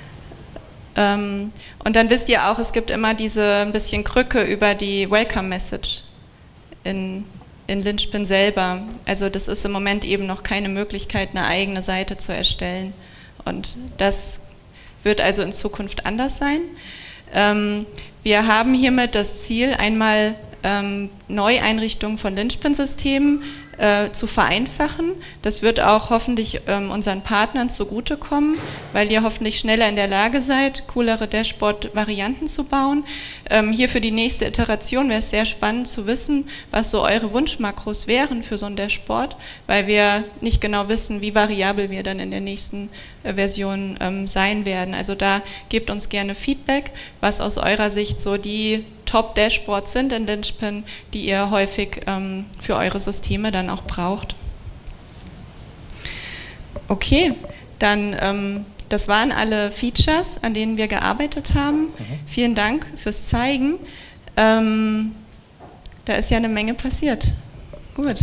Und dann wisst ihr auch, es gibt immer diese ein bisschen Krücke über die Welcome-Message in Linchpin selber. Also das ist im Moment eben noch keine Möglichkeit, eine eigene Seite zu erstellen. Und das wird also in Zukunft anders sein. Wir haben hiermit das Ziel, einmal Neueinrichtungen von Linchpin-Systemen zu vereinfachen. Das wird auch hoffentlich unseren Partnern zugutekommen, weil ihr hoffentlich schneller in der Lage seid, coolere Dashboard-Varianten zu bauen. Hier für die nächste Iteration wäre es sehr spannend zu wissen, was so eure Wunschmakros wären für so ein Dashboard, weil wir nicht genau wissen, wie variabel wir dann in der nächsten Version sein werden. Also da gebt uns gerne Feedback, was aus eurer Sicht so die Top-Dashboards sind in Linchpin, die ihr häufig für eure Systeme dann auch braucht. Okay, dann das waren alle Features, an denen wir gearbeitet haben. Vielen Dank fürs Zeigen. Da ist ja eine Menge passiert. Gut.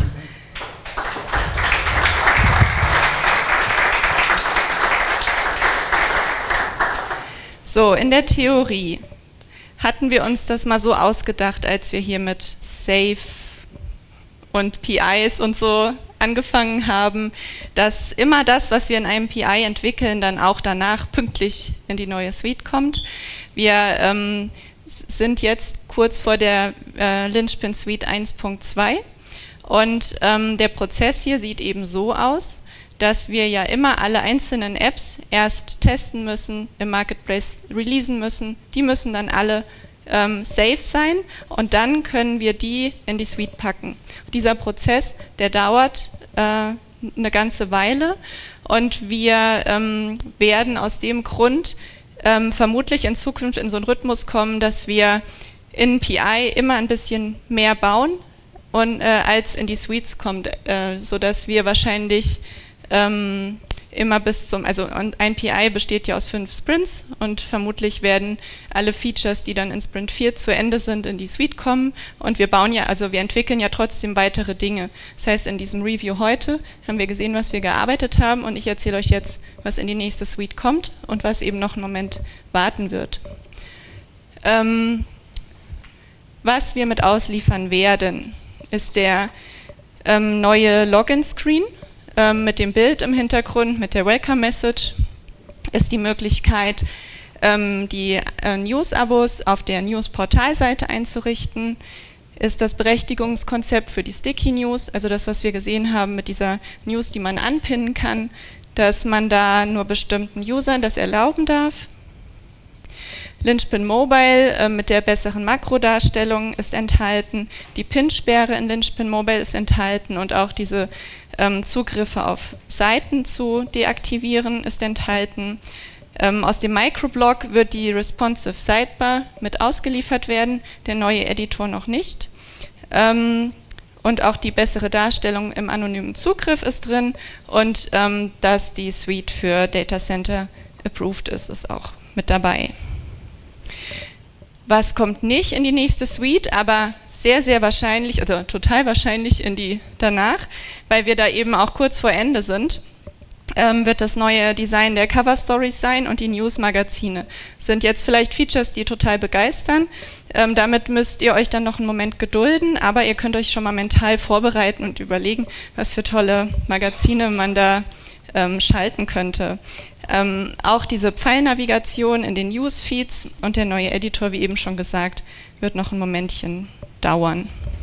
So, in der Theorie hatten wir uns das mal so ausgedacht, als wir hier mit Safe und PIs und so angefangen haben, dass immer das, was wir in einem PI entwickeln, dann auch danach pünktlich in die neue Suite kommt. Wir sind jetzt kurz vor der Linchpin Suite 1.2 und der Prozess hier sieht eben so aus, dass wir ja immer alle einzelnen Apps erst testen müssen, im Marketplace releasen müssen. Die müssen dann alle safe sein und dann können wir die in die Suite packen. Und dieser Prozess, der dauert eine ganze Weile und wir werden aus dem Grund vermutlich in Zukunft in so einen Rhythmus kommen, dass wir in PI immer ein bisschen mehr bauen und als in die Suites kommt, sodass wir wahrscheinlich immer bis zum, also ein PI besteht ja aus 5 Sprints und vermutlich werden alle Features, die dann in Sprint 4 zu Ende sind, in die Suite kommen und wir bauen ja, also wir entwickeln ja trotzdem weitere Dinge. Das heißt, in diesem Review heute haben wir gesehen, was wir gearbeitet haben und ich erzähle euch jetzt, was in die nächste Suite kommt und was eben noch einen Moment warten wird. Was wir mit ausliefern werden, ist der neue Login-Screen. Mit dem Bild im Hintergrund, mit der Welcome-Message ist die Möglichkeit, die News-Abos auf der News-Portalseite einzurichten, ist das Berechtigungskonzept für die Sticky News, also das, was wir gesehen haben mit dieser News, die man anpinnen kann, dass man da nur bestimmten Usern das erlauben darf. Linchpin Mobile mit der besseren Makrodarstellung ist enthalten, die Pin-Sperre in Linchpin Mobile ist enthalten und auch diese Zugriffe auf Seiten zu deaktivieren ist enthalten. Aus dem Microblog wird die Responsive Sidebar mit ausgeliefert werden, der neue Editor noch nicht. Und auch die bessere Darstellung im anonymen Zugriff ist drin und dass die Suite für Data Center approved ist, ist auch mit dabei. Was kommt nicht in die nächste Suite, aber sehr, sehr wahrscheinlich, also total wahrscheinlich in die danach, weil wir da eben auch kurz vor Ende sind, wird das neue Design der Cover Stories sein und die News-Magazine. Sind jetzt vielleicht Features, die total begeistern. Damit müsst ihr euch dann noch einen Moment gedulden, aber ihr könnt euch schon mal mental vorbereiten und überlegen, was für tolle Magazine man da schalten könnte. Auch diese Pfeilnavigation in den Newsfeeds und der neue Editor, wie eben schon gesagt, wird noch ein Momentchen dauern.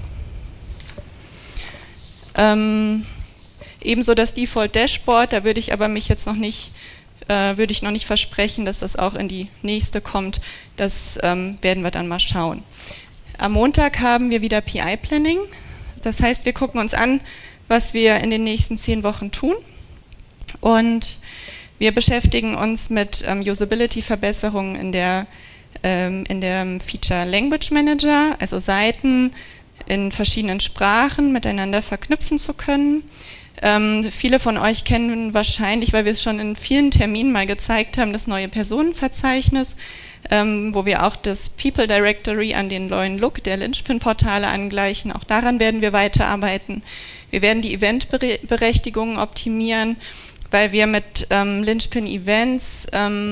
Ebenso das Default Dashboard, da würde ich aber mich jetzt noch nicht versprechen, dass das auch in die nächste kommt. Das werden wir dann mal schauen. Am Montag haben wir wieder PI-Planning. Das heißt, wir gucken uns an, was wir in den nächsten 10 Wochen tun. Und wir beschäftigen uns mit Usability-Verbesserungen in der Feature Language Manager, also Seiten in verschiedenen Sprachen miteinander verknüpfen zu können. Viele von euch kennen wahrscheinlich, weil wir es schon in vielen Terminen mal gezeigt haben, das neue Personenverzeichnis, wo wir auch das People Directory an den neuen Look der Linchpin-Portale angleichen. Auch daran werden wir weiterarbeiten. Wir werden die Eventberechtigungen optimieren, weil wir mit Linchpin-Events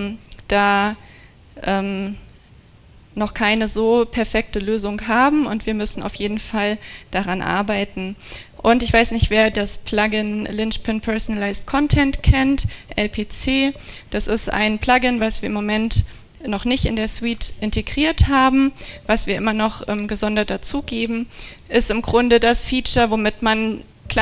noch keine so perfekte Lösung haben und wir müssen auf jeden Fall daran arbeiten. Und ich weiß nicht, wer das Plugin Linchpin Personalized Content kennt, LPC. Das ist ein Plugin, was wir im Moment noch nicht in der Suite integriert haben, was wir immer noch gesondert dazugeben, ist im Grunde das Feature, womit man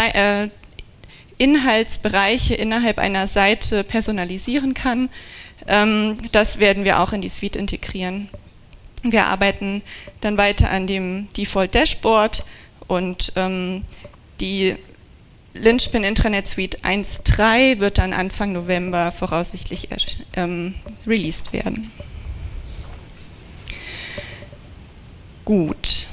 Inhaltsbereiche innerhalb einer Seite personalisieren kann. Das werden wir auch in die Suite integrieren. Wir arbeiten dann weiter an dem Default Dashboard und die Linchpin Intranet Suite 1.3 wird dann Anfang November voraussichtlich released werden. Gut.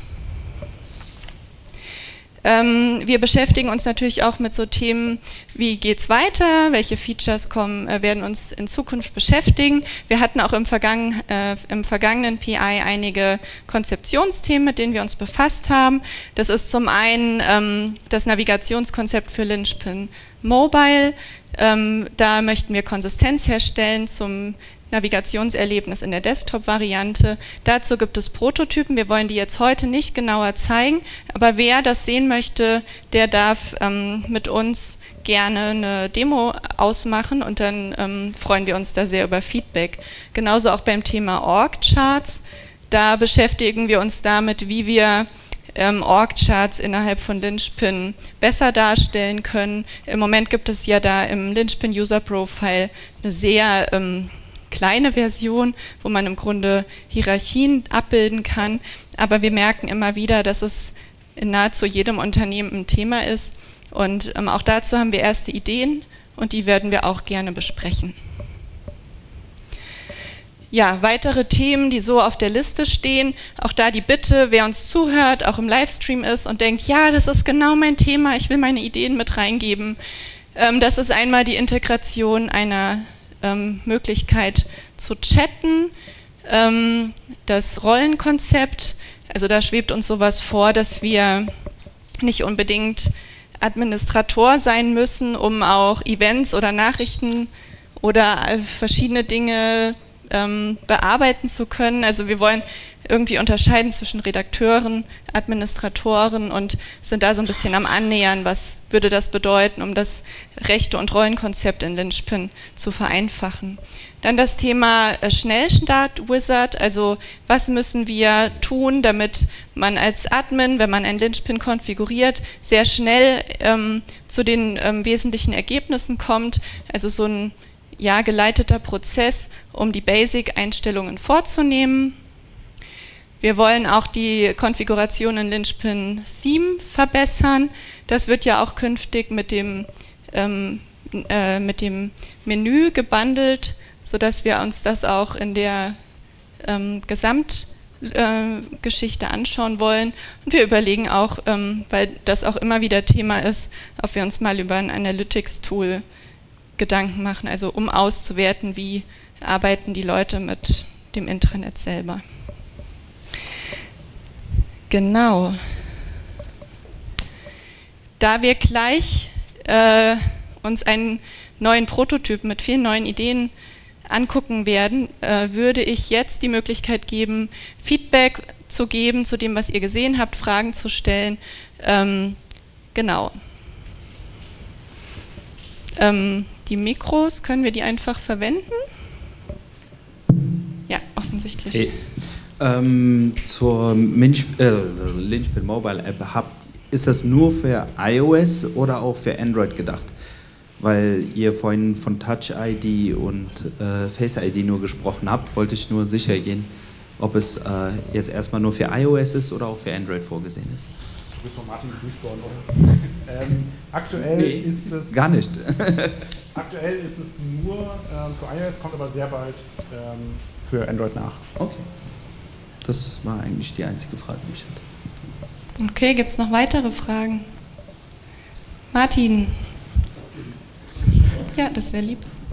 Wir beschäftigen uns natürlich auch mit so Themen, wie geht es weiter, welche Features werden uns in Zukunft beschäftigen. Wir hatten auch im vergangenen PI einige Konzeptionsthemen, mit denen wir uns befasst haben. Das ist zum einen das Navigationskonzept für Linchpin Mobile. Da möchten wir Konsistenz herstellen zum Navigationserlebnis in der Desktop-Variante. Dazu gibt es Prototypen. Wir wollen die jetzt heute nicht genauer zeigen, aber wer das sehen möchte, der darf mit uns gerne eine Demo ausmachen und dann freuen wir uns da sehr über Feedback. Genauso auch beim Thema Org-Charts. Da beschäftigen wir uns damit, wie wir Org-Charts innerhalb von Linchpin besser darstellen können. Im Moment gibt es ja da im Linchpin User Profile eine sehr kleine Version, wo man im Grunde Hierarchien abbilden kann, aber wir merken immer wieder, dass es in nahezu jedem Unternehmen ein Thema ist und auch dazu haben wir erste Ideen und die werden wir auch gerne besprechen. Ja, weitere Themen, die so auf der Liste stehen, auch da die Bitte, wer uns zuhört, auch im Livestream ist und denkt, ja, das ist genau mein Thema, ich will meine Ideen mit reingeben. Das ist einmal die Integration einer Möglichkeit zu chatten, das Rollenkonzept, also da schwebt uns sowas vor, dass wir nicht unbedingt Administrator sein müssen, um auch Events oder Nachrichten oder verschiedene Dinge bearbeiten zu können. Also wir wollen irgendwie unterscheiden zwischen Redakteuren, Administratoren und sind da so ein bisschen am Annähern, was würde das bedeuten, um das Rechte- und Rollenkonzept in Linchpin zu vereinfachen. Dann das Thema Schnellstart-Wizard, also was müssen wir tun, damit man als Admin, wenn man ein Linchpin konfiguriert, sehr schnell zu den wesentlichen Ergebnissen kommt, also so ein geleiteter Prozess, um die Basic-Einstellungen vorzunehmen. Wir wollen auch die Konfiguration in Linchpin Theme verbessern. Das wird ja auch künftig mit dem Menü gebundelt, sodass wir uns das auch in der Gesamtgeschichte anschauen wollen. Und wir überlegen auch, weil das auch immer wieder Thema ist, ob wir uns mal über ein Analytics-Tool Gedanken machen, also um auszuwerten, wie arbeiten die Leute mit dem Intranet selber. Genau. Da wir gleich uns einen neuen Prototyp mit vielen neuen Ideen angucken werden, würde ich jetzt die Möglichkeit geben, Feedback zu geben zu dem, was ihr gesehen habt, Fragen zu stellen. Genau. Die Mikros, können wir die einfach verwenden? Ja, offensichtlich. Hey. Zur Linchpin Mobile App ist das nur für iOS oder auch für Android gedacht? Weil ihr vorhin von Touch ID und Face ID nur gesprochen habt, wollte ich nur sicher gehen, ob es jetzt erstmal nur für iOS ist oder auch für Android vorgesehen ist. Du bist von Martin geprüft worden, oder? Aktuell ist es... Gar nicht. Aktuell ist es nur für iOS, kommt aber sehr bald für Android nach. Okay. Das war eigentlich die einzige Frage, die ich hatte. Okay, gibt es noch weitere Fragen? Martin? Ja, das wäre lieb.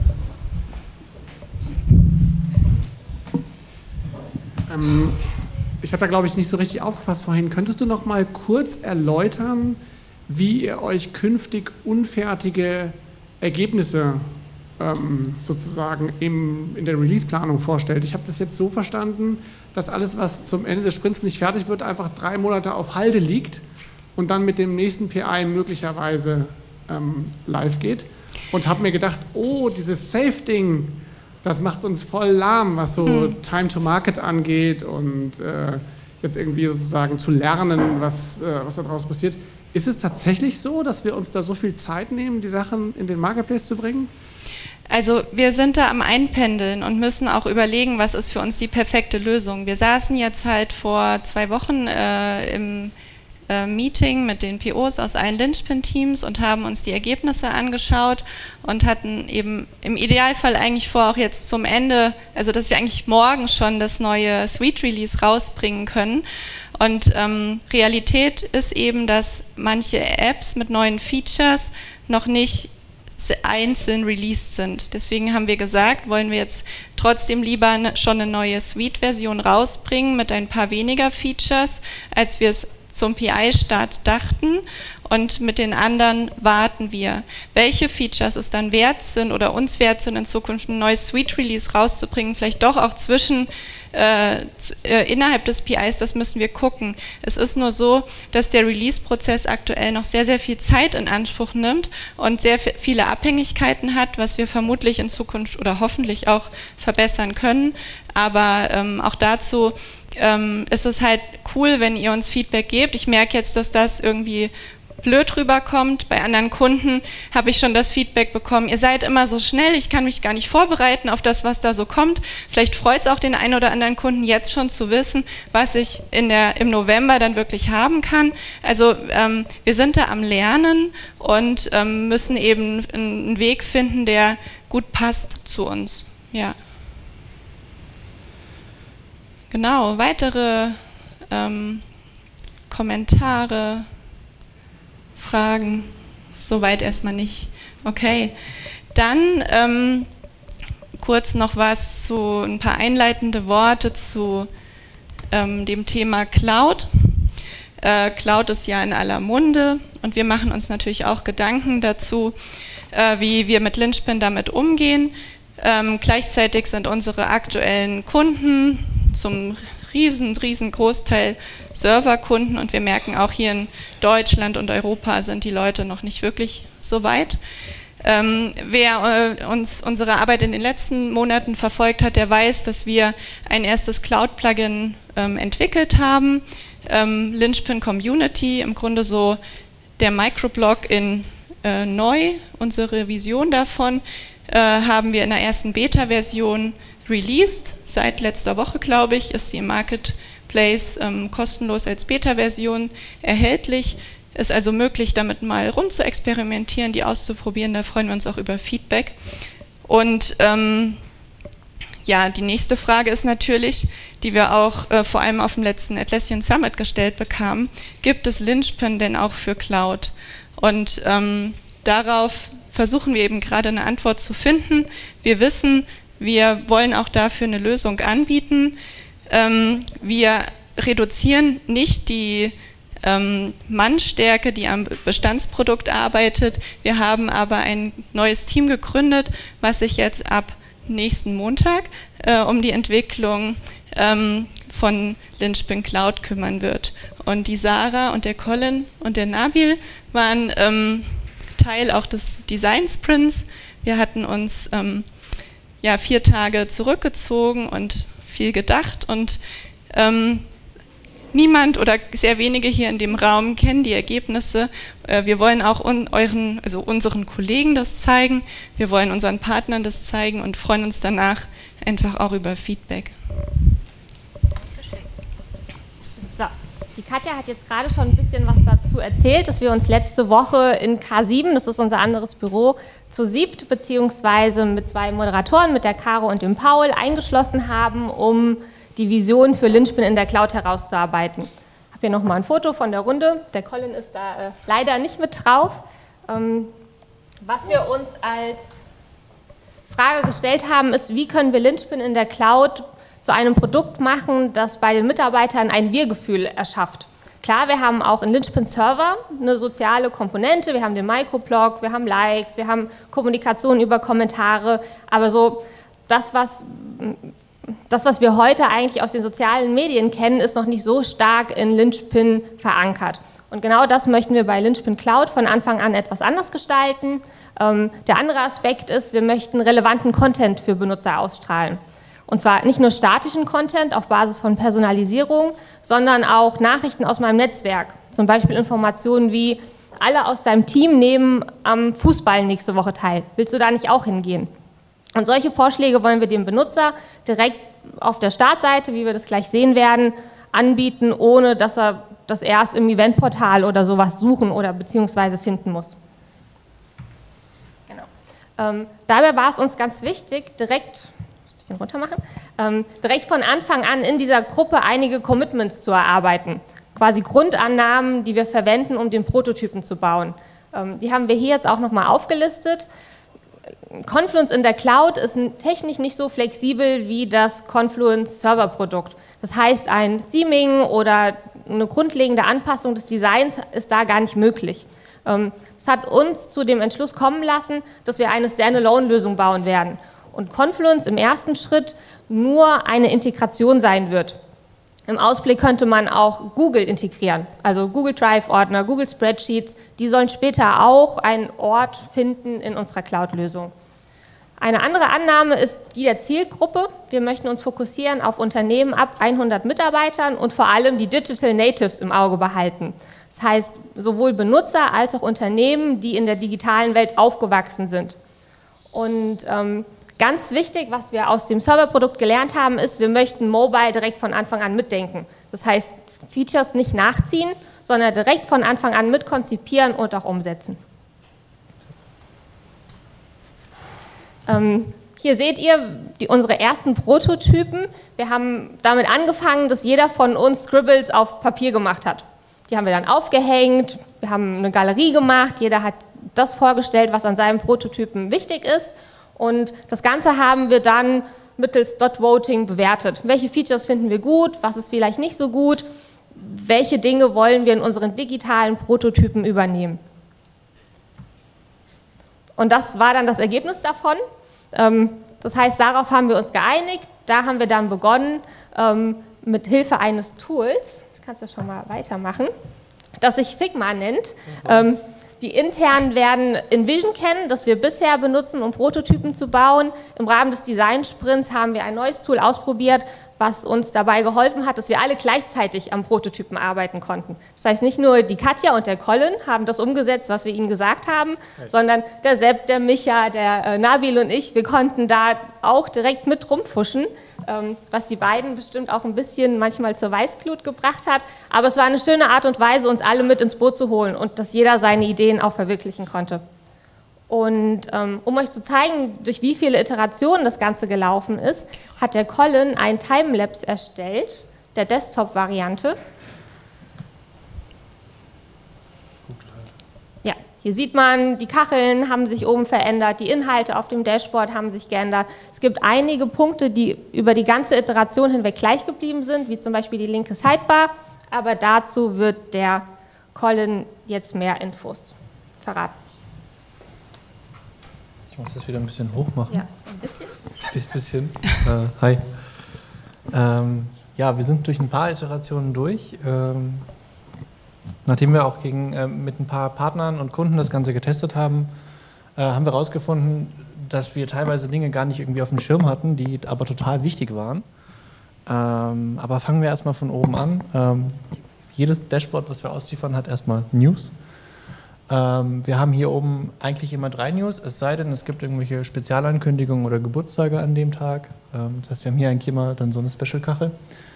Ich habe da, glaube ich, nicht so richtig aufgepasst vorhin. Könntest du noch mal kurz erläutern, wie ihr euch künftig unfertige Ergebnisse sozusagen in der Release-Planung vorstellt? Ich habe das jetzt so verstanden, dass alles, was zum Ende des Sprints nicht fertig wird, einfach 3 Monate auf Halde liegt und dann mit dem nächsten PI möglicherweise live geht. Und habe mir gedacht, oh, dieses Safe-Ding, das macht uns voll lahm, was so Time to Market angeht und jetzt irgendwie sozusagen zu lernen, was da draußen passiert. Ist es tatsächlich so, dass wir uns da so viel Zeit nehmen, die Sachen in den Marketplace zu bringen? Also wir sind da am Einpendeln und müssen auch überlegen, was ist für uns die perfekte Lösung. Wir saßen jetzt halt vor 2 Wochen im Meeting mit den POs aus allen Linchpin-Teams und haben uns die Ergebnisse angeschaut und hatten eben im Idealfall eigentlich vor, auch jetzt zum Ende, also dass wir eigentlich morgen schon das neue Suite-Release rausbringen können. Und Realität ist eben, dass manche Apps mit neuen Features noch nicht einzeln released sind. Deswegen haben wir gesagt, wollen wir jetzt trotzdem lieber schon eine neue Suite-Version rausbringen mit ein paar weniger Features, als wir es zum PI-Start dachten, und mit den anderen warten wir. Welche Features es dann wert sind oder uns wert sind, in Zukunft ein neues Suite-Release rauszubringen, vielleicht doch auch innerhalb des PIs, das müssen wir gucken. Es ist nur so, dass der Release-Prozess aktuell noch sehr, sehr viel Zeit in Anspruch nimmt und sehr viele Abhängigkeiten hat, was wir vermutlich in Zukunft oder hoffentlich auch verbessern können. Aber auch dazu ist es halt cool, wenn ihr uns Feedback gebt. Ich merke jetzt, dass das irgendwie blöd rüberkommt. Bei anderen Kunden habe ich schon das Feedback bekommen, ihr seid immer so schnell, ich kann mich gar nicht vorbereiten auf das, was da so kommt. Vielleicht freut es auch den einen oder anderen Kunden jetzt schon zu wissen, was ich im November dann wirklich haben kann. Also wir sind da am Lernen und müssen eben einen Weg finden, der gut passt zu uns. Ja. Genau, weitere Kommentare, Fragen? Soweit erstmal nicht. Okay, dann kurz noch ein paar einleitende Worte zu dem Thema Cloud. Cloud ist ja in aller Munde und wir machen uns natürlich auch Gedanken dazu, wie wir mit Linchpin damit umgehen. Gleichzeitig sind unsere aktuellen Kunden zum riesen Großteil Serverkunden und wir merken auch hier in Deutschland und Europa sind die Leute noch nicht wirklich so weit. Wer unsere Arbeit in den letzten Monaten verfolgt hat, der weiß, dass wir ein erstes Cloud-Plugin entwickelt haben, Linchpin Community, im Grunde so der Microblog in neu, unsere Vision davon haben wir in der ersten Beta-Version released. Seit letzter Woche, glaube ich, ist sie im Marketplace kostenlos als Beta-Version erhältlich. Ist also möglich, damit mal rum zu experimentieren, die auszuprobieren. Da freuen wir uns auch über Feedback. Und ja, die nächste Frage ist natürlich, die wir auch vor allem auf dem letzten Atlassian Summit gestellt bekamen, gibt es Linchpin denn auch für Cloud? Und darauf versuchen wir eben gerade eine Antwort zu finden. Wir wissen, wir wollen auch dafür eine Lösung anbieten. Wir reduzieren nicht die Mannstärke, die am Bestandsprodukt arbeitet. Wir haben aber ein neues Team gegründet, was sich jetzt ab nächsten Montag um die Entwicklung von Linchpin Cloud kümmern wird. Und die Sarah und der Colin und der Nabil waren Teil auch des Design Sprints. Wir hatten uns 4 Tage zurückgezogen und viel gedacht und Niemand oder sehr wenige hier in dem Raum kennen die Ergebnisse. Wir wollen auch unseren Kollegen das zeigen. Wir wollen unseren Partnern das zeigen und freuen uns danach einfach auch über Feedback. So, die Katja hat jetzt gerade schon ein bisschen was dazu erzählt, dass wir uns letzte Woche in K7, das ist unser anderes Büro, zu 7 beziehungsweise mit 2 Moderatoren, mit der Caro und dem Paul, eingeschlossen haben, um die Vision für Linchpin in der Cloud herauszuarbeiten. Ich habe hier nochmal ein Foto von der Runde. Der Colin ist da leider nicht mit drauf. Was wir uns als Frage gestellt haben, ist, wie können wir Linchpin in der Cloud zu einem Produkt machen, das bei den Mitarbeitern ein Wir-Gefühl erschafft. Klar, wir haben auch in Linchpin Server eine soziale Komponente, wir haben den Microblog, wir haben Likes, wir haben Kommunikation über Kommentare, aber so das, was wir heute eigentlich aus den sozialen Medien kennen, ist noch nicht so stark in Linchpin verankert. Und genau das möchten wir bei Linchpin Cloud von Anfang an etwas anders gestalten. Der andere Aspekt ist, wir möchten relevanten Content für Benutzer ausstrahlen. Und zwar nicht nur statischen Content auf Basis von Personalisierung, sondern auch Nachrichten aus meinem Netzwerk. Zum Beispiel Informationen wie, alle aus deinem Team nehmen am Fußball nächste Woche teil. Willst du da nicht auch hingehen? Und solche Vorschläge wollen wir dem Benutzer direkt auf der Startseite, wie wir das gleich sehen werden, anbieten, ohne dass er das erst im Eventportal oder sowas suchen oder beziehungsweise finden muss. Genau. Dabei war es uns ganz wichtig, direkt von Anfang an in dieser Gruppe einige Commitments zu erarbeiten. Quasi Grundannahmen, die wir verwenden, um den Prototypen zu bauen. Die haben wir hier jetzt auch nochmal aufgelistet. Confluence in der Cloud ist technisch nicht so flexibel wie das Confluence Server-Produkt. Das heißt, ein Theming oder eine grundlegende Anpassung des Designs ist da gar nicht möglich. Das hat uns zu dem Entschluss kommen lassen, dass wir eine Standalone-Lösung bauen werden. Und Confluence im ersten Schritt nur eine Integration sein wird. Im Ausblick könnte man auch Google integrieren, also Google Drive-Ordner, Google Spreadsheets, die sollen später auch einen Ort finden in unserer Cloud-Lösung. Eine andere Annahme ist die der Zielgruppe. Wir möchten uns fokussieren auf Unternehmen ab 100 Mitarbeitern und vor allem die Digital Natives im Auge behalten. Das heißt, sowohl Benutzer als auch Unternehmen, die in der digitalen Welt aufgewachsen sind. Und ganz wichtig, was wir aus dem Serverprodukt gelernt haben, ist, wir möchten Mobile direkt von Anfang an mitdenken. Das heißt, Features nicht nachziehen, sondern direkt von Anfang an mitkonzipieren und auch umsetzen. Hier seht ihr unsere ersten Prototypen. Wir haben damit angefangen, dass jeder von uns Scribbles auf Papier gemacht hat. Die haben wir dann aufgehängt, wir haben eine Galerie gemacht, jeder hat das vorgestellt, was an seinem Prototypen wichtig ist. Und das Ganze haben wir dann mittels Dot Voting bewertet. Welche Features finden wir gut, was ist vielleicht nicht so gut, welche Dinge wollen wir in unseren digitalen Prototypen übernehmen. Und das war dann das Ergebnis davon. Das heißt, darauf haben wir uns geeinigt. Da haben wir dann begonnen, mit Hilfe eines Tools, du kannst das schon mal weitermachen, das sich Figma nennt. Die internen werden InVision kennen, das wir bisher benutzen, um Prototypen zu bauen. Im Rahmen des Design-Sprints haben wir ein neues Tool ausprobiert, was uns dabei geholfen hat, dass wir alle gleichzeitig am Prototypen arbeiten konnten. Das heißt, nicht nur die Katja und der Colin haben das umgesetzt, was wir ihnen gesagt haben, sondern der Sepp, der Micha, der Nabil und ich, wir konnten da auch direkt mit rumfuschen, was die beiden bestimmt auch ein bisschen manchmal zur Weißglut gebracht hat. Aber es war eine schöne Art und Weise, uns alle mit ins Boot zu holen und dass jeder seine Ideen auch verwirklichen konnte. Und um euch zu zeigen, durch wie viele Iterationen das Ganze gelaufen ist, hat der Colin ein Timelapse erstellt, der Desktop-Variante. Ja, hier sieht man, die Kacheln haben sich oben verändert, die Inhalte auf dem Dashboard haben sich geändert. Es gibt einige Punkte, die über die ganze Iteration hinweg gleich geblieben sind, wie zum Beispiel die linke Sidebar, aber dazu wird der Colin jetzt mehr Infos verraten. Ich muss das wieder ein bisschen hoch machen. Ja, ein bisschen. Ein bisschen. Hi. Ja, wir sind durch ein paar Iterationen durch. Nachdem wir auch mit ein paar Partnern und Kunden das Ganze getestet haben, haben wir herausgefunden, dass wir teilweise Dinge gar nicht irgendwie auf dem Schirm hatten, die aber total wichtig waren. Aber fangen wir erstmal von oben an. Jedes Dashboard, was wir ausliefern, hat erstmal News. Wir haben hier oben eigentlich immer 3 News, es sei denn, es gibt irgendwelche Spezialankündigungen oder Geburtstage an dem Tag. Das heißt, wir haben hier eigentlich immer dann so eine Special-Kachel.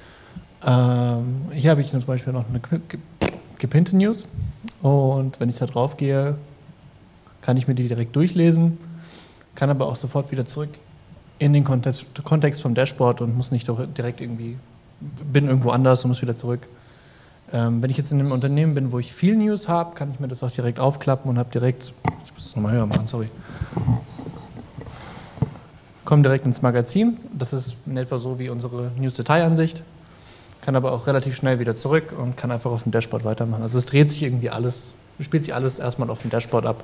Hier habe ich zum Beispiel noch eine gepinnte News. Und wenn ich da drauf gehe, kann ich mir die direkt durchlesen, kann aber auch sofort wieder zurück in den Kontext vom Dashboard und muss nicht direkt irgendwie, bin irgendwo anders und muss wieder zurück. Wenn ich jetzt in einem Unternehmen bin, wo ich viel News habe, kann ich mir das auch direkt aufklappen und habe direkt, ich muss es nochmal höher machen, sorry. Komme direkt ins Magazin, das ist in etwa so wie unsere News-Detailansicht, kann aber auch relativ schnell wieder zurück und kann einfach auf dem Dashboard weitermachen. Also es dreht sich irgendwie alles, spielt sich alles erstmal auf dem Dashboard ab.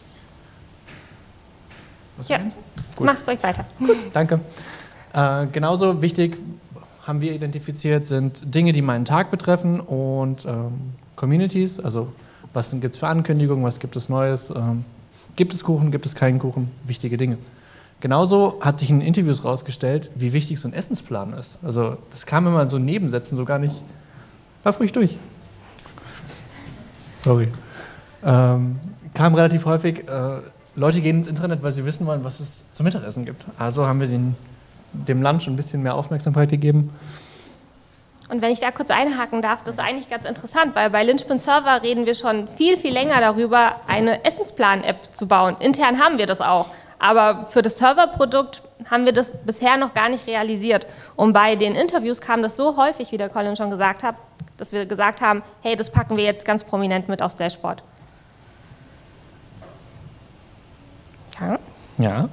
Was ja, mach ruhig weiter. Gut, danke. Genauso wichtig, haben wir identifiziert, sind Dinge, die meinen Tag betreffen und Communities, also was gibt es für Ankündigungen, was gibt es Neues, gibt es Kuchen, gibt es keinen Kuchen, wichtige Dinge. Genauso hat sich in Interviews rausgestellt, wie wichtig so ein Essensplan ist. Also das kam immer in so Nebensätzen so gar nicht, lauf ruhig durch. Sorry. Kam relativ häufig, Leute gehen ins Internet, weil sie wissen wollen, was es zum Mittagessen gibt. Also haben wir dem Lunch ein bisschen mehr Aufmerksamkeit gegeben. Und wenn ich da kurz einhaken darf, das ist eigentlich ganz interessant, weil bei Linchpin Server reden wir schon viel, viel länger darüber, eine Essensplan-App zu bauen. Intern haben wir das auch, aber für das Serverprodukt haben wir das bisher noch gar nicht realisiert. Und bei den Interviews kam das so häufig, wie der Colin schon gesagt hat, dass wir gesagt haben, hey, das packen wir jetzt ganz prominent mit aufs Dashboard. Ja. Ja.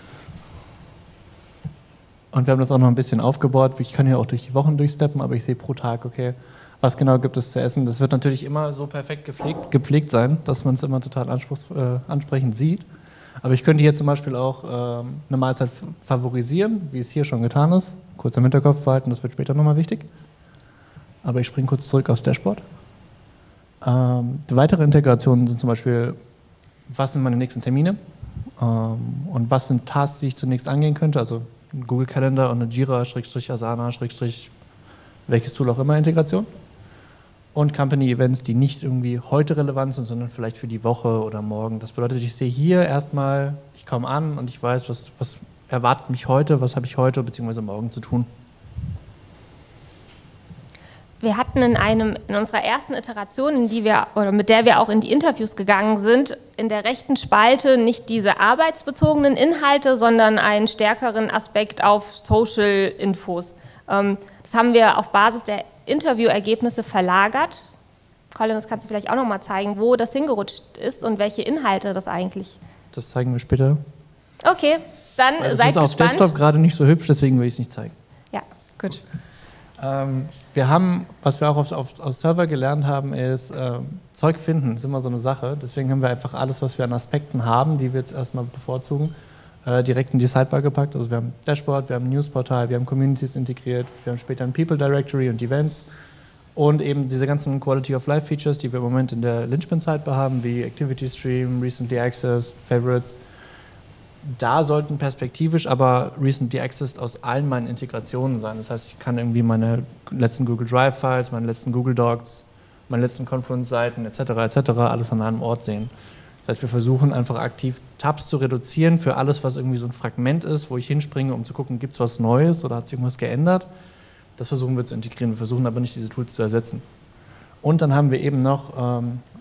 Und wir haben das auch noch ein bisschen aufgebaut. Ich kann ja auch durch die Wochen durchsteppen, aber ich sehe pro Tag, okay, was genau gibt es zu essen. Das wird natürlich immer so perfekt gepflegt sein, dass man es immer total ansprechend sieht. Aber ich könnte hier zum Beispiel auch eine Mahlzeit favorisieren, wie es hier schon getan ist. Kurz im Hinterkopf behalten, das wird später nochmal wichtig. Aber ich springe kurz zurück aufs Dashboard. Weitere Integrationen sind zum Beispiel, was sind meine nächsten Termine und was sind Tasks, die ich zunächst angehen könnte. Also Google Calendar und eine Jira, Asana, welches Tool auch immer Integration. Und Company Events, die nicht irgendwie heute relevant sind, sondern vielleicht für die Woche oder morgen. Das bedeutet, ich sehe hier erstmal, ich komme an und ich weiß, was erwartet mich heute, was habe ich heute bzw. morgen zu tun. Wir hatten in unserer ersten Iteration, mit der wir auch in die Interviews gegangen sind, in der rechten Spalte nicht diese arbeitsbezogenen Inhalte, sondern einen stärkeren Aspekt auf Social-Infos. Das haben wir auf Basis der Interviewergebnisse verlagert. Colin, das kannst du vielleicht auch noch mal zeigen, wo das hingerutscht ist und welche Inhalte das eigentlich. Das zeigen wir später. Okay, dann seid gespannt. Das ist auf Desktop gerade nicht so hübsch, deswegen will ich es nicht zeigen. Ja, gut. Wir haben, was wir auch auf Server gelernt haben, ist Zeug finden, ist immer so eine Sache. Deswegen haben wir einfach alles, was wir an Aspekten haben, die wir jetzt erstmal bevorzugen, direkt in die Sidebar gepackt. Also wir haben Dashboard, wir haben ein Newsportal, wir haben Communities integriert, wir haben später ein People Directory und Events und eben diese ganzen Quality of Life Features, die wir im Moment in der Linchpin Sidebar haben, wie Activity Stream, Recently Accessed, Favorites. Da sollten perspektivisch aber Recently Accessed aus allen meinen Integrationen sein. Das heißt, ich kann irgendwie meine letzten Google Drive Files, meine letzten Google Docs, meine letzten Confluence-Seiten etc. alles an einem Ort sehen. Das heißt, wir versuchen einfach aktiv Tabs zu reduzieren für alles, was irgendwie so ein Fragment ist, wo ich hinspringe, um zu gucken, gibt es was Neues oder hat sich irgendwas geändert. Das versuchen wir zu integrieren. Wir versuchen aber nicht, diese Tools zu ersetzen. Und dann haben wir eben noch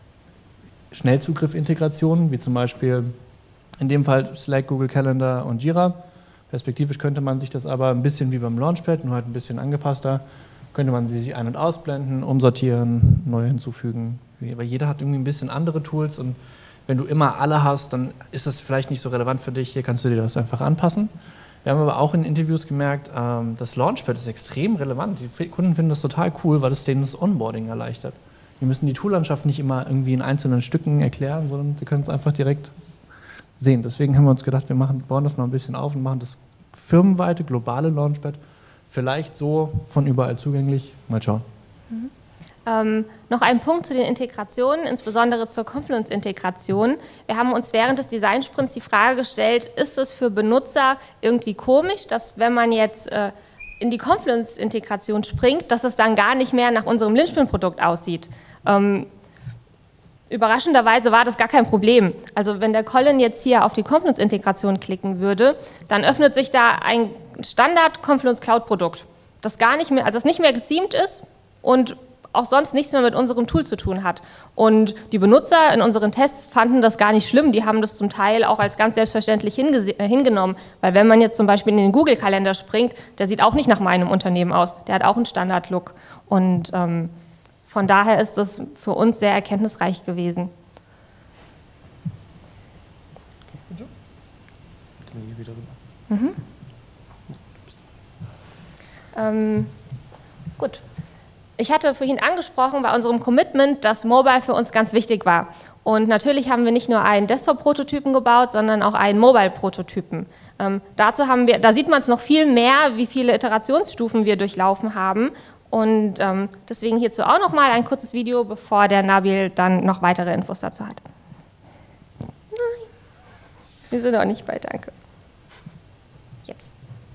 Schnellzugriff-Integrationen, wie zum Beispiel in dem Fall Slack, Google Calendar und Jira. Perspektivisch könnte man sich das aber ein bisschen wie beim Launchpad, nur halt ein bisschen angepasster, könnte man sie ein- und ausblenden, umsortieren, neu hinzufügen. Weil jeder hat irgendwie ein bisschen andere Tools und wenn du immer alle hast, dann ist das vielleicht nicht so relevant für dich. Hier kannst du dir das einfach anpassen. Wir haben aber auch in Interviews gemerkt, das Launchpad ist extrem relevant. Die Kunden finden das total cool, weil es denen das Onboarding erleichtert. Die müssen die Toollandschaft nicht immer irgendwie in einzelnen Stücken erklären, sondern sie können es einfach direkt sehen. Deswegen haben wir uns gedacht, wir bauen das noch ein bisschen auf und machen das firmenweite, globale Launchpad vielleicht so von überall zugänglich. Mal schauen. Noch ein Punkt zu den Integrationen, insbesondere zur Confluence-Integration. Wir haben uns während des Designsprints die Frage gestellt, ist es für Benutzer irgendwie komisch, dass wenn man jetzt in die Confluence-Integration springt, dass es dann gar nicht mehr nach unserem Linchpin-Produkt aussieht. Überraschenderweise war das gar kein Problem. Also wenn der Colin jetzt hier auf die Confluence-Integration klicken würde, dann öffnet sich da ein Standard-Confluence-Cloud-Produkt, das gar nicht mehr, also das nicht mehr gethemed ist und auch sonst nichts mehr mit unserem Tool zu tun hat. Und die Benutzer in unseren Tests fanden das gar nicht schlimm. Die haben das zum Teil auch als ganz selbstverständlich hingenommen. Weil wenn man jetzt zum Beispiel in den Google-Kalender springt, der sieht auch nicht nach meinem Unternehmen aus. Der hat auch einen Standard-Look. Und von daher ist das für uns sehr erkenntnisreich gewesen. Gut. Ich hatte vorhin angesprochen bei unserem Commitment, dass Mobile für uns ganz wichtig war. Und natürlich haben wir nicht nur einen Desktop-Prototypen gebaut, sondern auch einen Mobile-Prototypen. Da sieht man es noch viel mehr, wie viele Iterationsstufen wir durchlaufen haben. Und deswegen hierzu auch noch mal ein kurzes Video, bevor der Nabil dann noch weitere Infos dazu hat. Nein, wir sind noch nicht bei, danke. Jetzt.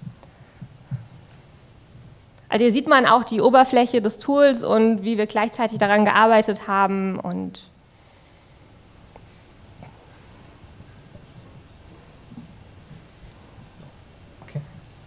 Also hier sieht man auch die Oberfläche des Tools und wie wir gleichzeitig daran gearbeitet haben. Und okay.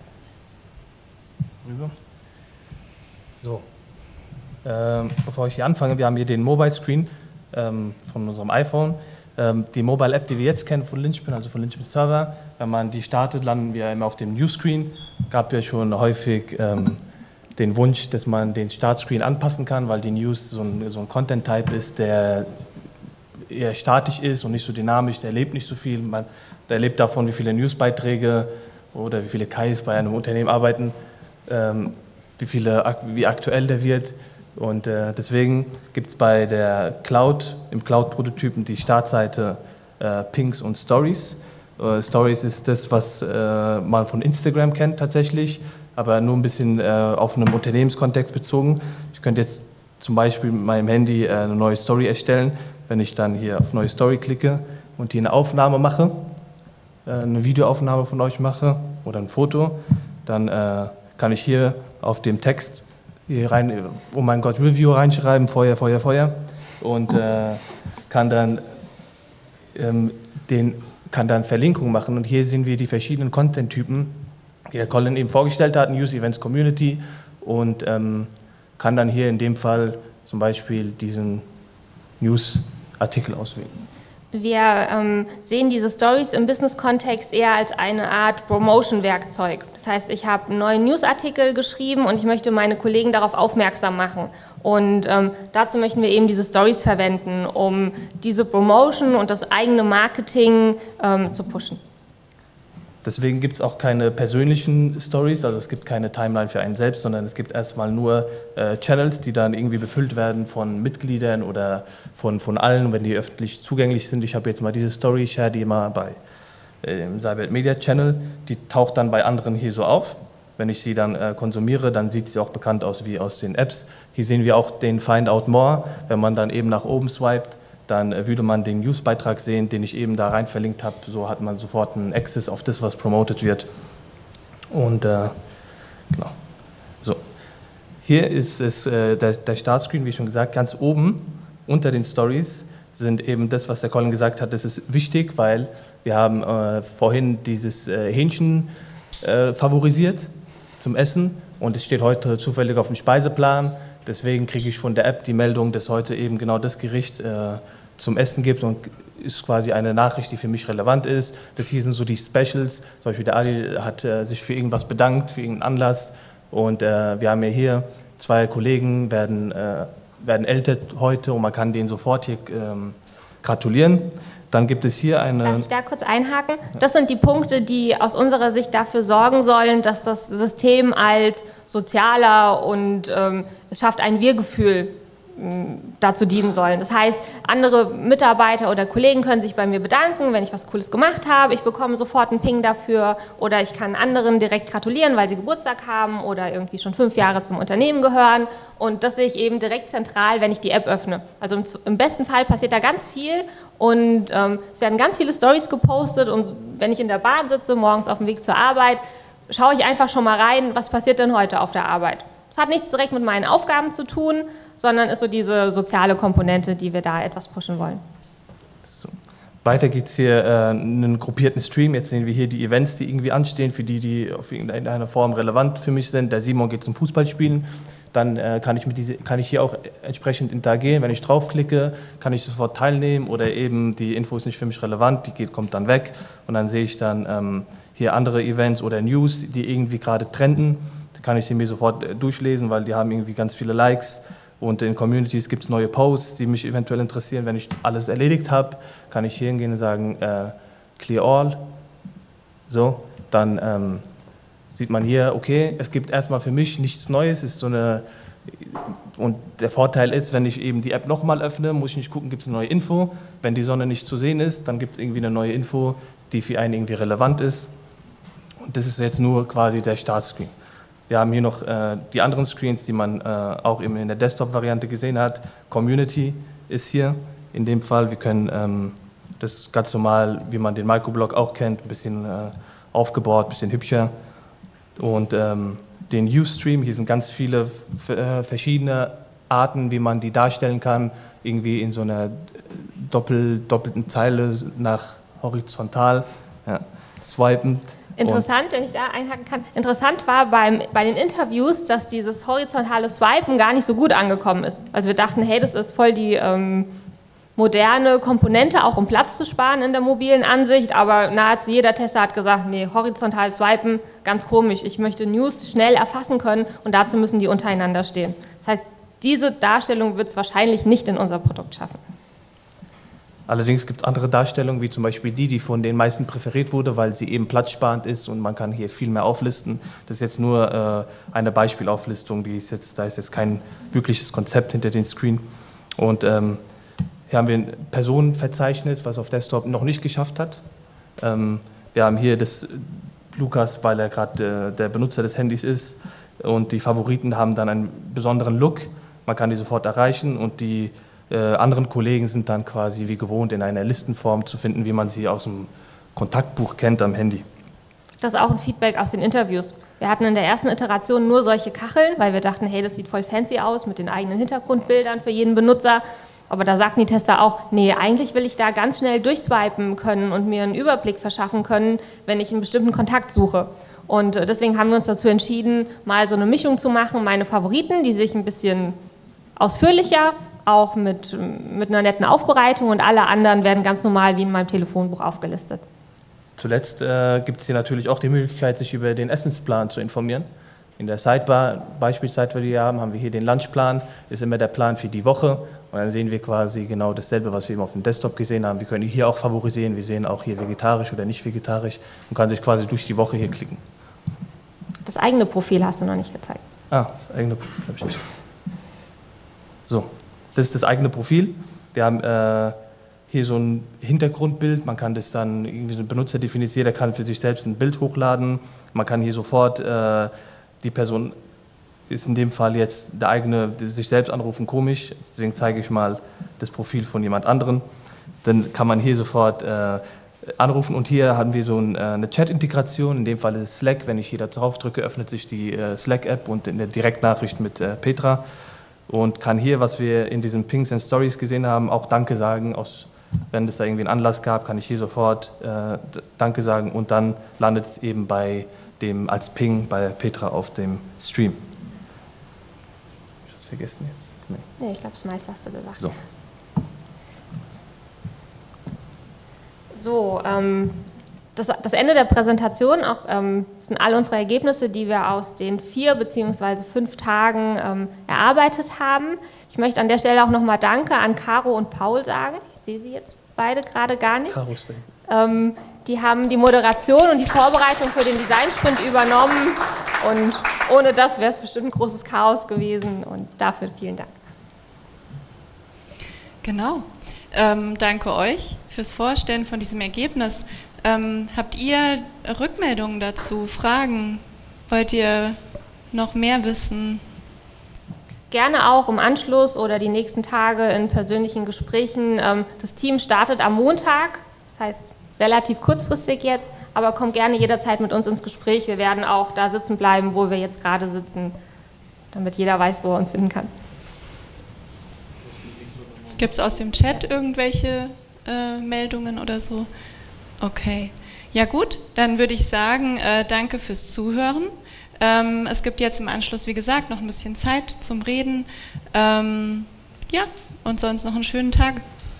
Rüber. So, bevor ich hier anfange, wir haben hier den Mobile Screen von unserem iPhone. Die Mobile App, die wir jetzt kennen von Linchpin, also von Linchpin Server, wenn man die startet, landen wir immer auf dem New Screen. Gab ja schon häufig den Wunsch, dass man den Startscreen anpassen kann, weil die News so ein Content-Type ist, der eher statisch ist und nicht so dynamisch, der erlebt nicht so viel. Der erlebt davon, wie viele Newsbeiträge oder wie viele KIs bei einem Unternehmen arbeiten, wie aktuell der wird. Und deswegen gibt es bei der Cloud, im Cloud-Prototypen die Startseite Pings und Stories. Stories ist das, was man von Instagram kennt tatsächlich, aber nur ein bisschen auf einem Unternehmenskontext bezogen. Ich könnte jetzt zum Beispiel mit meinem Handy eine neue Story erstellen. Wenn ich dann hier auf Neue Story klicke und hier eine Aufnahme mache, eine Videoaufnahme von euch mache oder ein Foto, dann kann ich hier auf dem Text hier rein, oh mein Gott, Review reinschreiben, Feuer, Feuer, Feuer und kann dann Verlinkungen machen. Und hier sehen wir die verschiedenen Content-Typen, die der Colin eben vorgestellt hat, News, Events, Community, und kann dann hier in dem Fall zum Beispiel diesen News-Artikel auswählen. Wir sehen diese Stories im Business-Kontext eher als eine Art Promotion-Werkzeug. Das heißt, ich habe einen neuen News-Artikel geschrieben und ich möchte meine Kollegen darauf aufmerksam machen. Und dazu möchten wir eben diese Stories verwenden, um diese Promotion und das eigene Marketing zu pushen. Deswegen gibt es auch keine persönlichen Stories, also es gibt keine Timeline für einen selbst, sondern es gibt erstmal nur Channels, die dann irgendwie befüllt werden von Mitgliedern oder von allen, wenn die öffentlich zugänglich sind. Ich habe jetzt mal diese Story, ich share die immer bei im Cyberwelt Media Channel, die taucht dann bei anderen hier so auf. Wenn ich sie dann konsumiere, dann sieht sie auch bekannt aus wie aus den Apps. Hier sehen wir auch den Find Out More, wenn man dann eben nach oben swiped, dann würde man den Newsbeitrag sehen, den ich eben da rein verlinkt habe. So hat man sofort einen Access auf das, was promoted wird. Und genau. So. Hier ist es der Startscreen, wie schon gesagt, ganz oben unter den Stories sind eben das, was der Colin gesagt hat, das ist wichtig, weil wir haben vorhin dieses Hähnchen favorisiert zum Essen und es steht heute zufällig auf dem Speiseplan. Deswegen kriege ich von der App die Meldung, dass heute eben genau das Gericht zum Essen gibt und ist quasi eine Nachricht, die für mich relevant ist. Das hier sind so die Specials. Zum Beispiel der Ali hat sich für irgendwas bedankt, für irgendeinen Anlass. Und wir haben ja hier 2 Kollegen, werden älter heute und man kann denen sofort hier gratulieren. Dann gibt es hier eine... Darf ich da kurz einhaken? Das sind die Punkte, die aus unserer Sicht dafür sorgen sollen, dass das System als sozialer und es schafft ein Wir-Gefühl dazu dienen sollen. Das heißt, andere Mitarbeiter oder Kollegen können sich bei mir bedanken, wenn ich was Cooles gemacht habe. Ich bekomme sofort einen Ping dafür oder ich kann anderen direkt gratulieren, weil sie Geburtstag haben oder irgendwie schon 5 Jahre zum Unternehmen gehören. Und das sehe ich eben direkt zentral, wenn ich die App öffne. Also im besten Fall passiert da ganz viel und es werden ganz viele Stories gepostet und wenn ich in der Bahn sitze, morgens auf dem Weg zur Arbeit, schaue ich einfach schon mal rein, was passiert denn heute auf der Arbeit. Es hat nichts direkt mit meinen Aufgaben zu tun, sondern ist so diese soziale Komponente, die wir da etwas pushen wollen. So. Weiter gibt es hier einen gruppierten Stream. Jetzt sehen wir hier die Events, die irgendwie anstehen, für die auf irgendeiner Form relevant für mich sind. Der Simon geht zum Fußballspielen. Dann kann ich hier auch entsprechend interagieren. Wenn ich draufklicke, kann ich sofort teilnehmen oder eben die Info ist nicht für mich relevant, kommt dann weg. Und dann sehe ich dann hier andere Events oder News, die irgendwie gerade trenden. Da kann ich sie mir sofort durchlesen, weil die haben irgendwie ganz viele Likes. Und in Communities gibt es neue Posts, die mich eventuell interessieren. Wenn ich alles erledigt habe, kann ich hier hingehen und sagen, Clear All. So, dann sieht man hier, okay, es gibt erstmal für mich nichts Neues. Ist so eine, und der Vorteil ist, wenn ich eben die App nochmal öffne, muss ich nicht gucken, gibt es eine neue Info. Wenn die Sonne nicht zu sehen ist, dann gibt es irgendwie eine neue Info, die für einen irgendwie relevant ist. Und das ist jetzt nur quasi der Startscreen. Wir haben hier noch die anderen Screens, die man auch eben in der Desktop-Variante gesehen hat. Community ist hier in dem Fall. Wir können das ganz normal, wie man den Microblog auch kennt, ein bisschen aufgebaut, ein bisschen hübscher. Und den Ustream, hier sind ganz viele verschiedene Arten, wie man die darstellen kann, irgendwie in so einer doppelten Zeile nach horizontal, swipend. Interessant, wenn ich da einhaken kann. Interessant war bei den Interviews, dass dieses horizontale Swipen gar nicht so gut angekommen ist. Also wir dachten, hey, das ist voll die moderne Komponente, auch um Platz zu sparen in der mobilen Ansicht, aber nahezu jeder Tester hat gesagt, nee, horizontal swipen, ganz komisch. Ich möchte News schnell erfassen können und dazu müssen die untereinander stehen. Das heißt, diese Darstellung wird es wahrscheinlich nicht in unser Produkt schaffen. Allerdings gibt es andere Darstellungen, wie zum Beispiel die von den meisten präferiert wurde, weil sie eben platzsparend ist und man kann hier viel mehr auflisten. Das ist jetzt nur eine Beispielauflistung, da ist jetzt kein wirkliches Konzept hinter dem Screen. Und hier haben wir ein Personenverzeichnis, was auf Desktop noch nicht geschafft hat. Wir haben hier das Lukas, weil er gerade der Benutzer des Handys ist, und die Favoriten haben dann einen besonderen Look. Man kann die sofort erreichen und die anderen Kollegen sind dann quasi wie gewohnt in einer Listenform zu finden, wie man sie aus dem Kontaktbuch kennt am Handy. Das ist auch ein Feedback aus den Interviews. Wir hatten in der ersten Iteration nur solche Kacheln, weil wir dachten, hey, das sieht voll fancy aus mit den eigenen Hintergrundbildern für jeden Benutzer. Aber da sagten die Tester auch, nee, eigentlich will ich da ganz schnell durchswipen können und mir einen Überblick verschaffen können, wenn ich einen bestimmten Kontakt suche. Und deswegen haben wir uns dazu entschieden, mal so eine Mischung zu machen. Meine Favoriten, die sich ein bisschen ausführlicher, auch mit einer netten Aufbereitung, und alle anderen werden ganz normal wie in meinem Telefonbuch aufgelistet. Zuletzt gibt es hier natürlich auch die Möglichkeit, sich über den Essensplan zu informieren. In der Sidebar, Beispielseite, die wir hier haben wir hier den Lunchplan, ist immer der Plan für die Woche. Und dann sehen wir quasi genau dasselbe, was wir eben auf dem Desktop gesehen haben. Wir können hier auch favorisieren, wir sehen auch hier vegetarisch oder nicht vegetarisch und kann sich quasi durch die Woche hier klicken. Das eigene Profil hast du noch nicht gezeigt. Ah, das eigene Profil habe ich nicht. So, das ist das eigene Profil. Wir haben hier so ein Hintergrundbild. Man kann das dann irgendwie so ein Benutzer definieren. Jeder kann für sich selbst ein Bild hochladen. Man kann hier sofort die Person ist in dem Fall jetzt der eigene, sich selbst anrufen, komisch. Deswegen zeige ich mal das Profil von jemand anderem. Dann kann man hier sofort anrufen, und hier haben wir so eine Chat-Integration. In dem Fall ist es Slack. Wenn ich hier da drauf drücke, öffnet sich die Slack-App und in der Direktnachricht mit Petra, und kann hier, was wir in diesen Pings and Stories gesehen haben, auch Danke sagen. Wenn es da irgendwie einen Anlass gab, kann ich hier sofort Danke sagen, und dann landet es eben als Ping bei Petra auf dem Stream. Habe ich was vergessen jetzt? Nee, ich glaube, das meiste hast du gesagt. So, das Ende der Präsentation auch, sind all unsere Ergebnisse, die wir aus den 4 bzw. 5 Tagen erarbeitet haben. Ich möchte an der Stelle auch nochmal Danke an Caro und Paul sagen. Ich sehe sie jetzt beide gerade gar nicht. Die haben die Moderation und die Vorbereitung für den Design-Sprint übernommen, und ohne das wäre es bestimmt ein großes Chaos gewesen, und dafür vielen Dank. Genau. Danke euch fürs Vorstellen von diesem Ergebnis. Habt ihr Rückmeldungen dazu, Fragen? Wollt ihr noch mehr wissen? Gerne auch im Anschluss oder die nächsten Tage in persönlichen Gesprächen. Das Team startet am Montag, das heißt relativ kurzfristig jetzt, aber kommt gerne jederzeit mit uns ins Gespräch. Wir werden auch da sitzen bleiben, wo wir jetzt gerade sitzen, damit jeder weiß, wo er uns finden kann. Gibt es aus dem Chat irgendwelche Meldungen oder so? Okay. Ja gut, dann würde ich sagen, danke fürs Zuhören. Es gibt jetzt im Anschluss, wie gesagt, noch ein bisschen Zeit zum Reden. Ja, und sonst noch einen schönen Tag.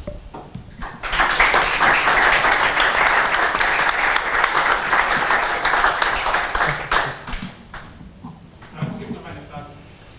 Es gibt noch eine Frage.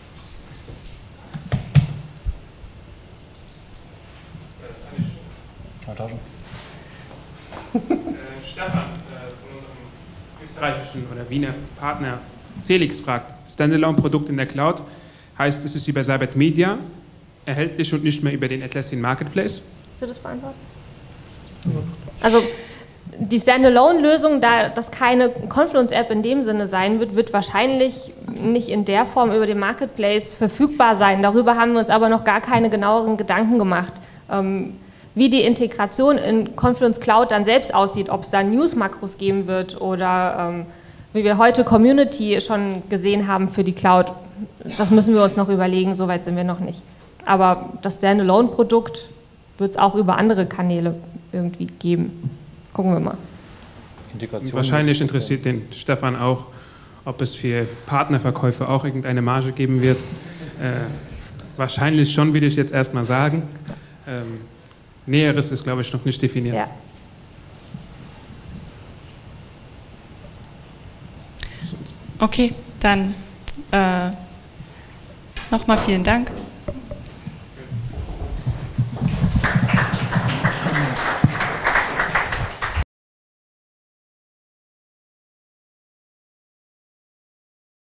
Stefan von unserem österreichischen oder Wiener Partner Celix fragt, Standalone-Produkt in der Cloud heißt, es ist über Cybert Media erhältlich und nicht mehr über den Atlassian Marketplace? Willst du das beantworten? Also die Standalone-Lösung, da das keine Confluence-App in dem Sinne sein wird, wird wahrscheinlich nicht in der Form über den Marketplace verfügbar sein. Darüber haben wir uns aber noch gar keine genaueren Gedanken gemacht. Wie die Integration in Confluence Cloud dann selbst aussieht, ob es da News-Makros geben wird oder wie wir heute Community schon gesehen haben für die Cloud, das müssen wir uns noch überlegen, soweit sind wir noch nicht. Aber das Standalone-Produkt wird es auch über andere Kanäle irgendwie geben. Gucken wir mal. Wahrscheinlich interessiert den Stefan auch, ob es für Partnerverkäufe auch irgendeine Marge geben wird. Wahrscheinlich schon, würde ich jetzt erstmal sagen. Näheres ist, glaube ich, noch nicht definiert. Ja. Okay, dann nochmal vielen Dank.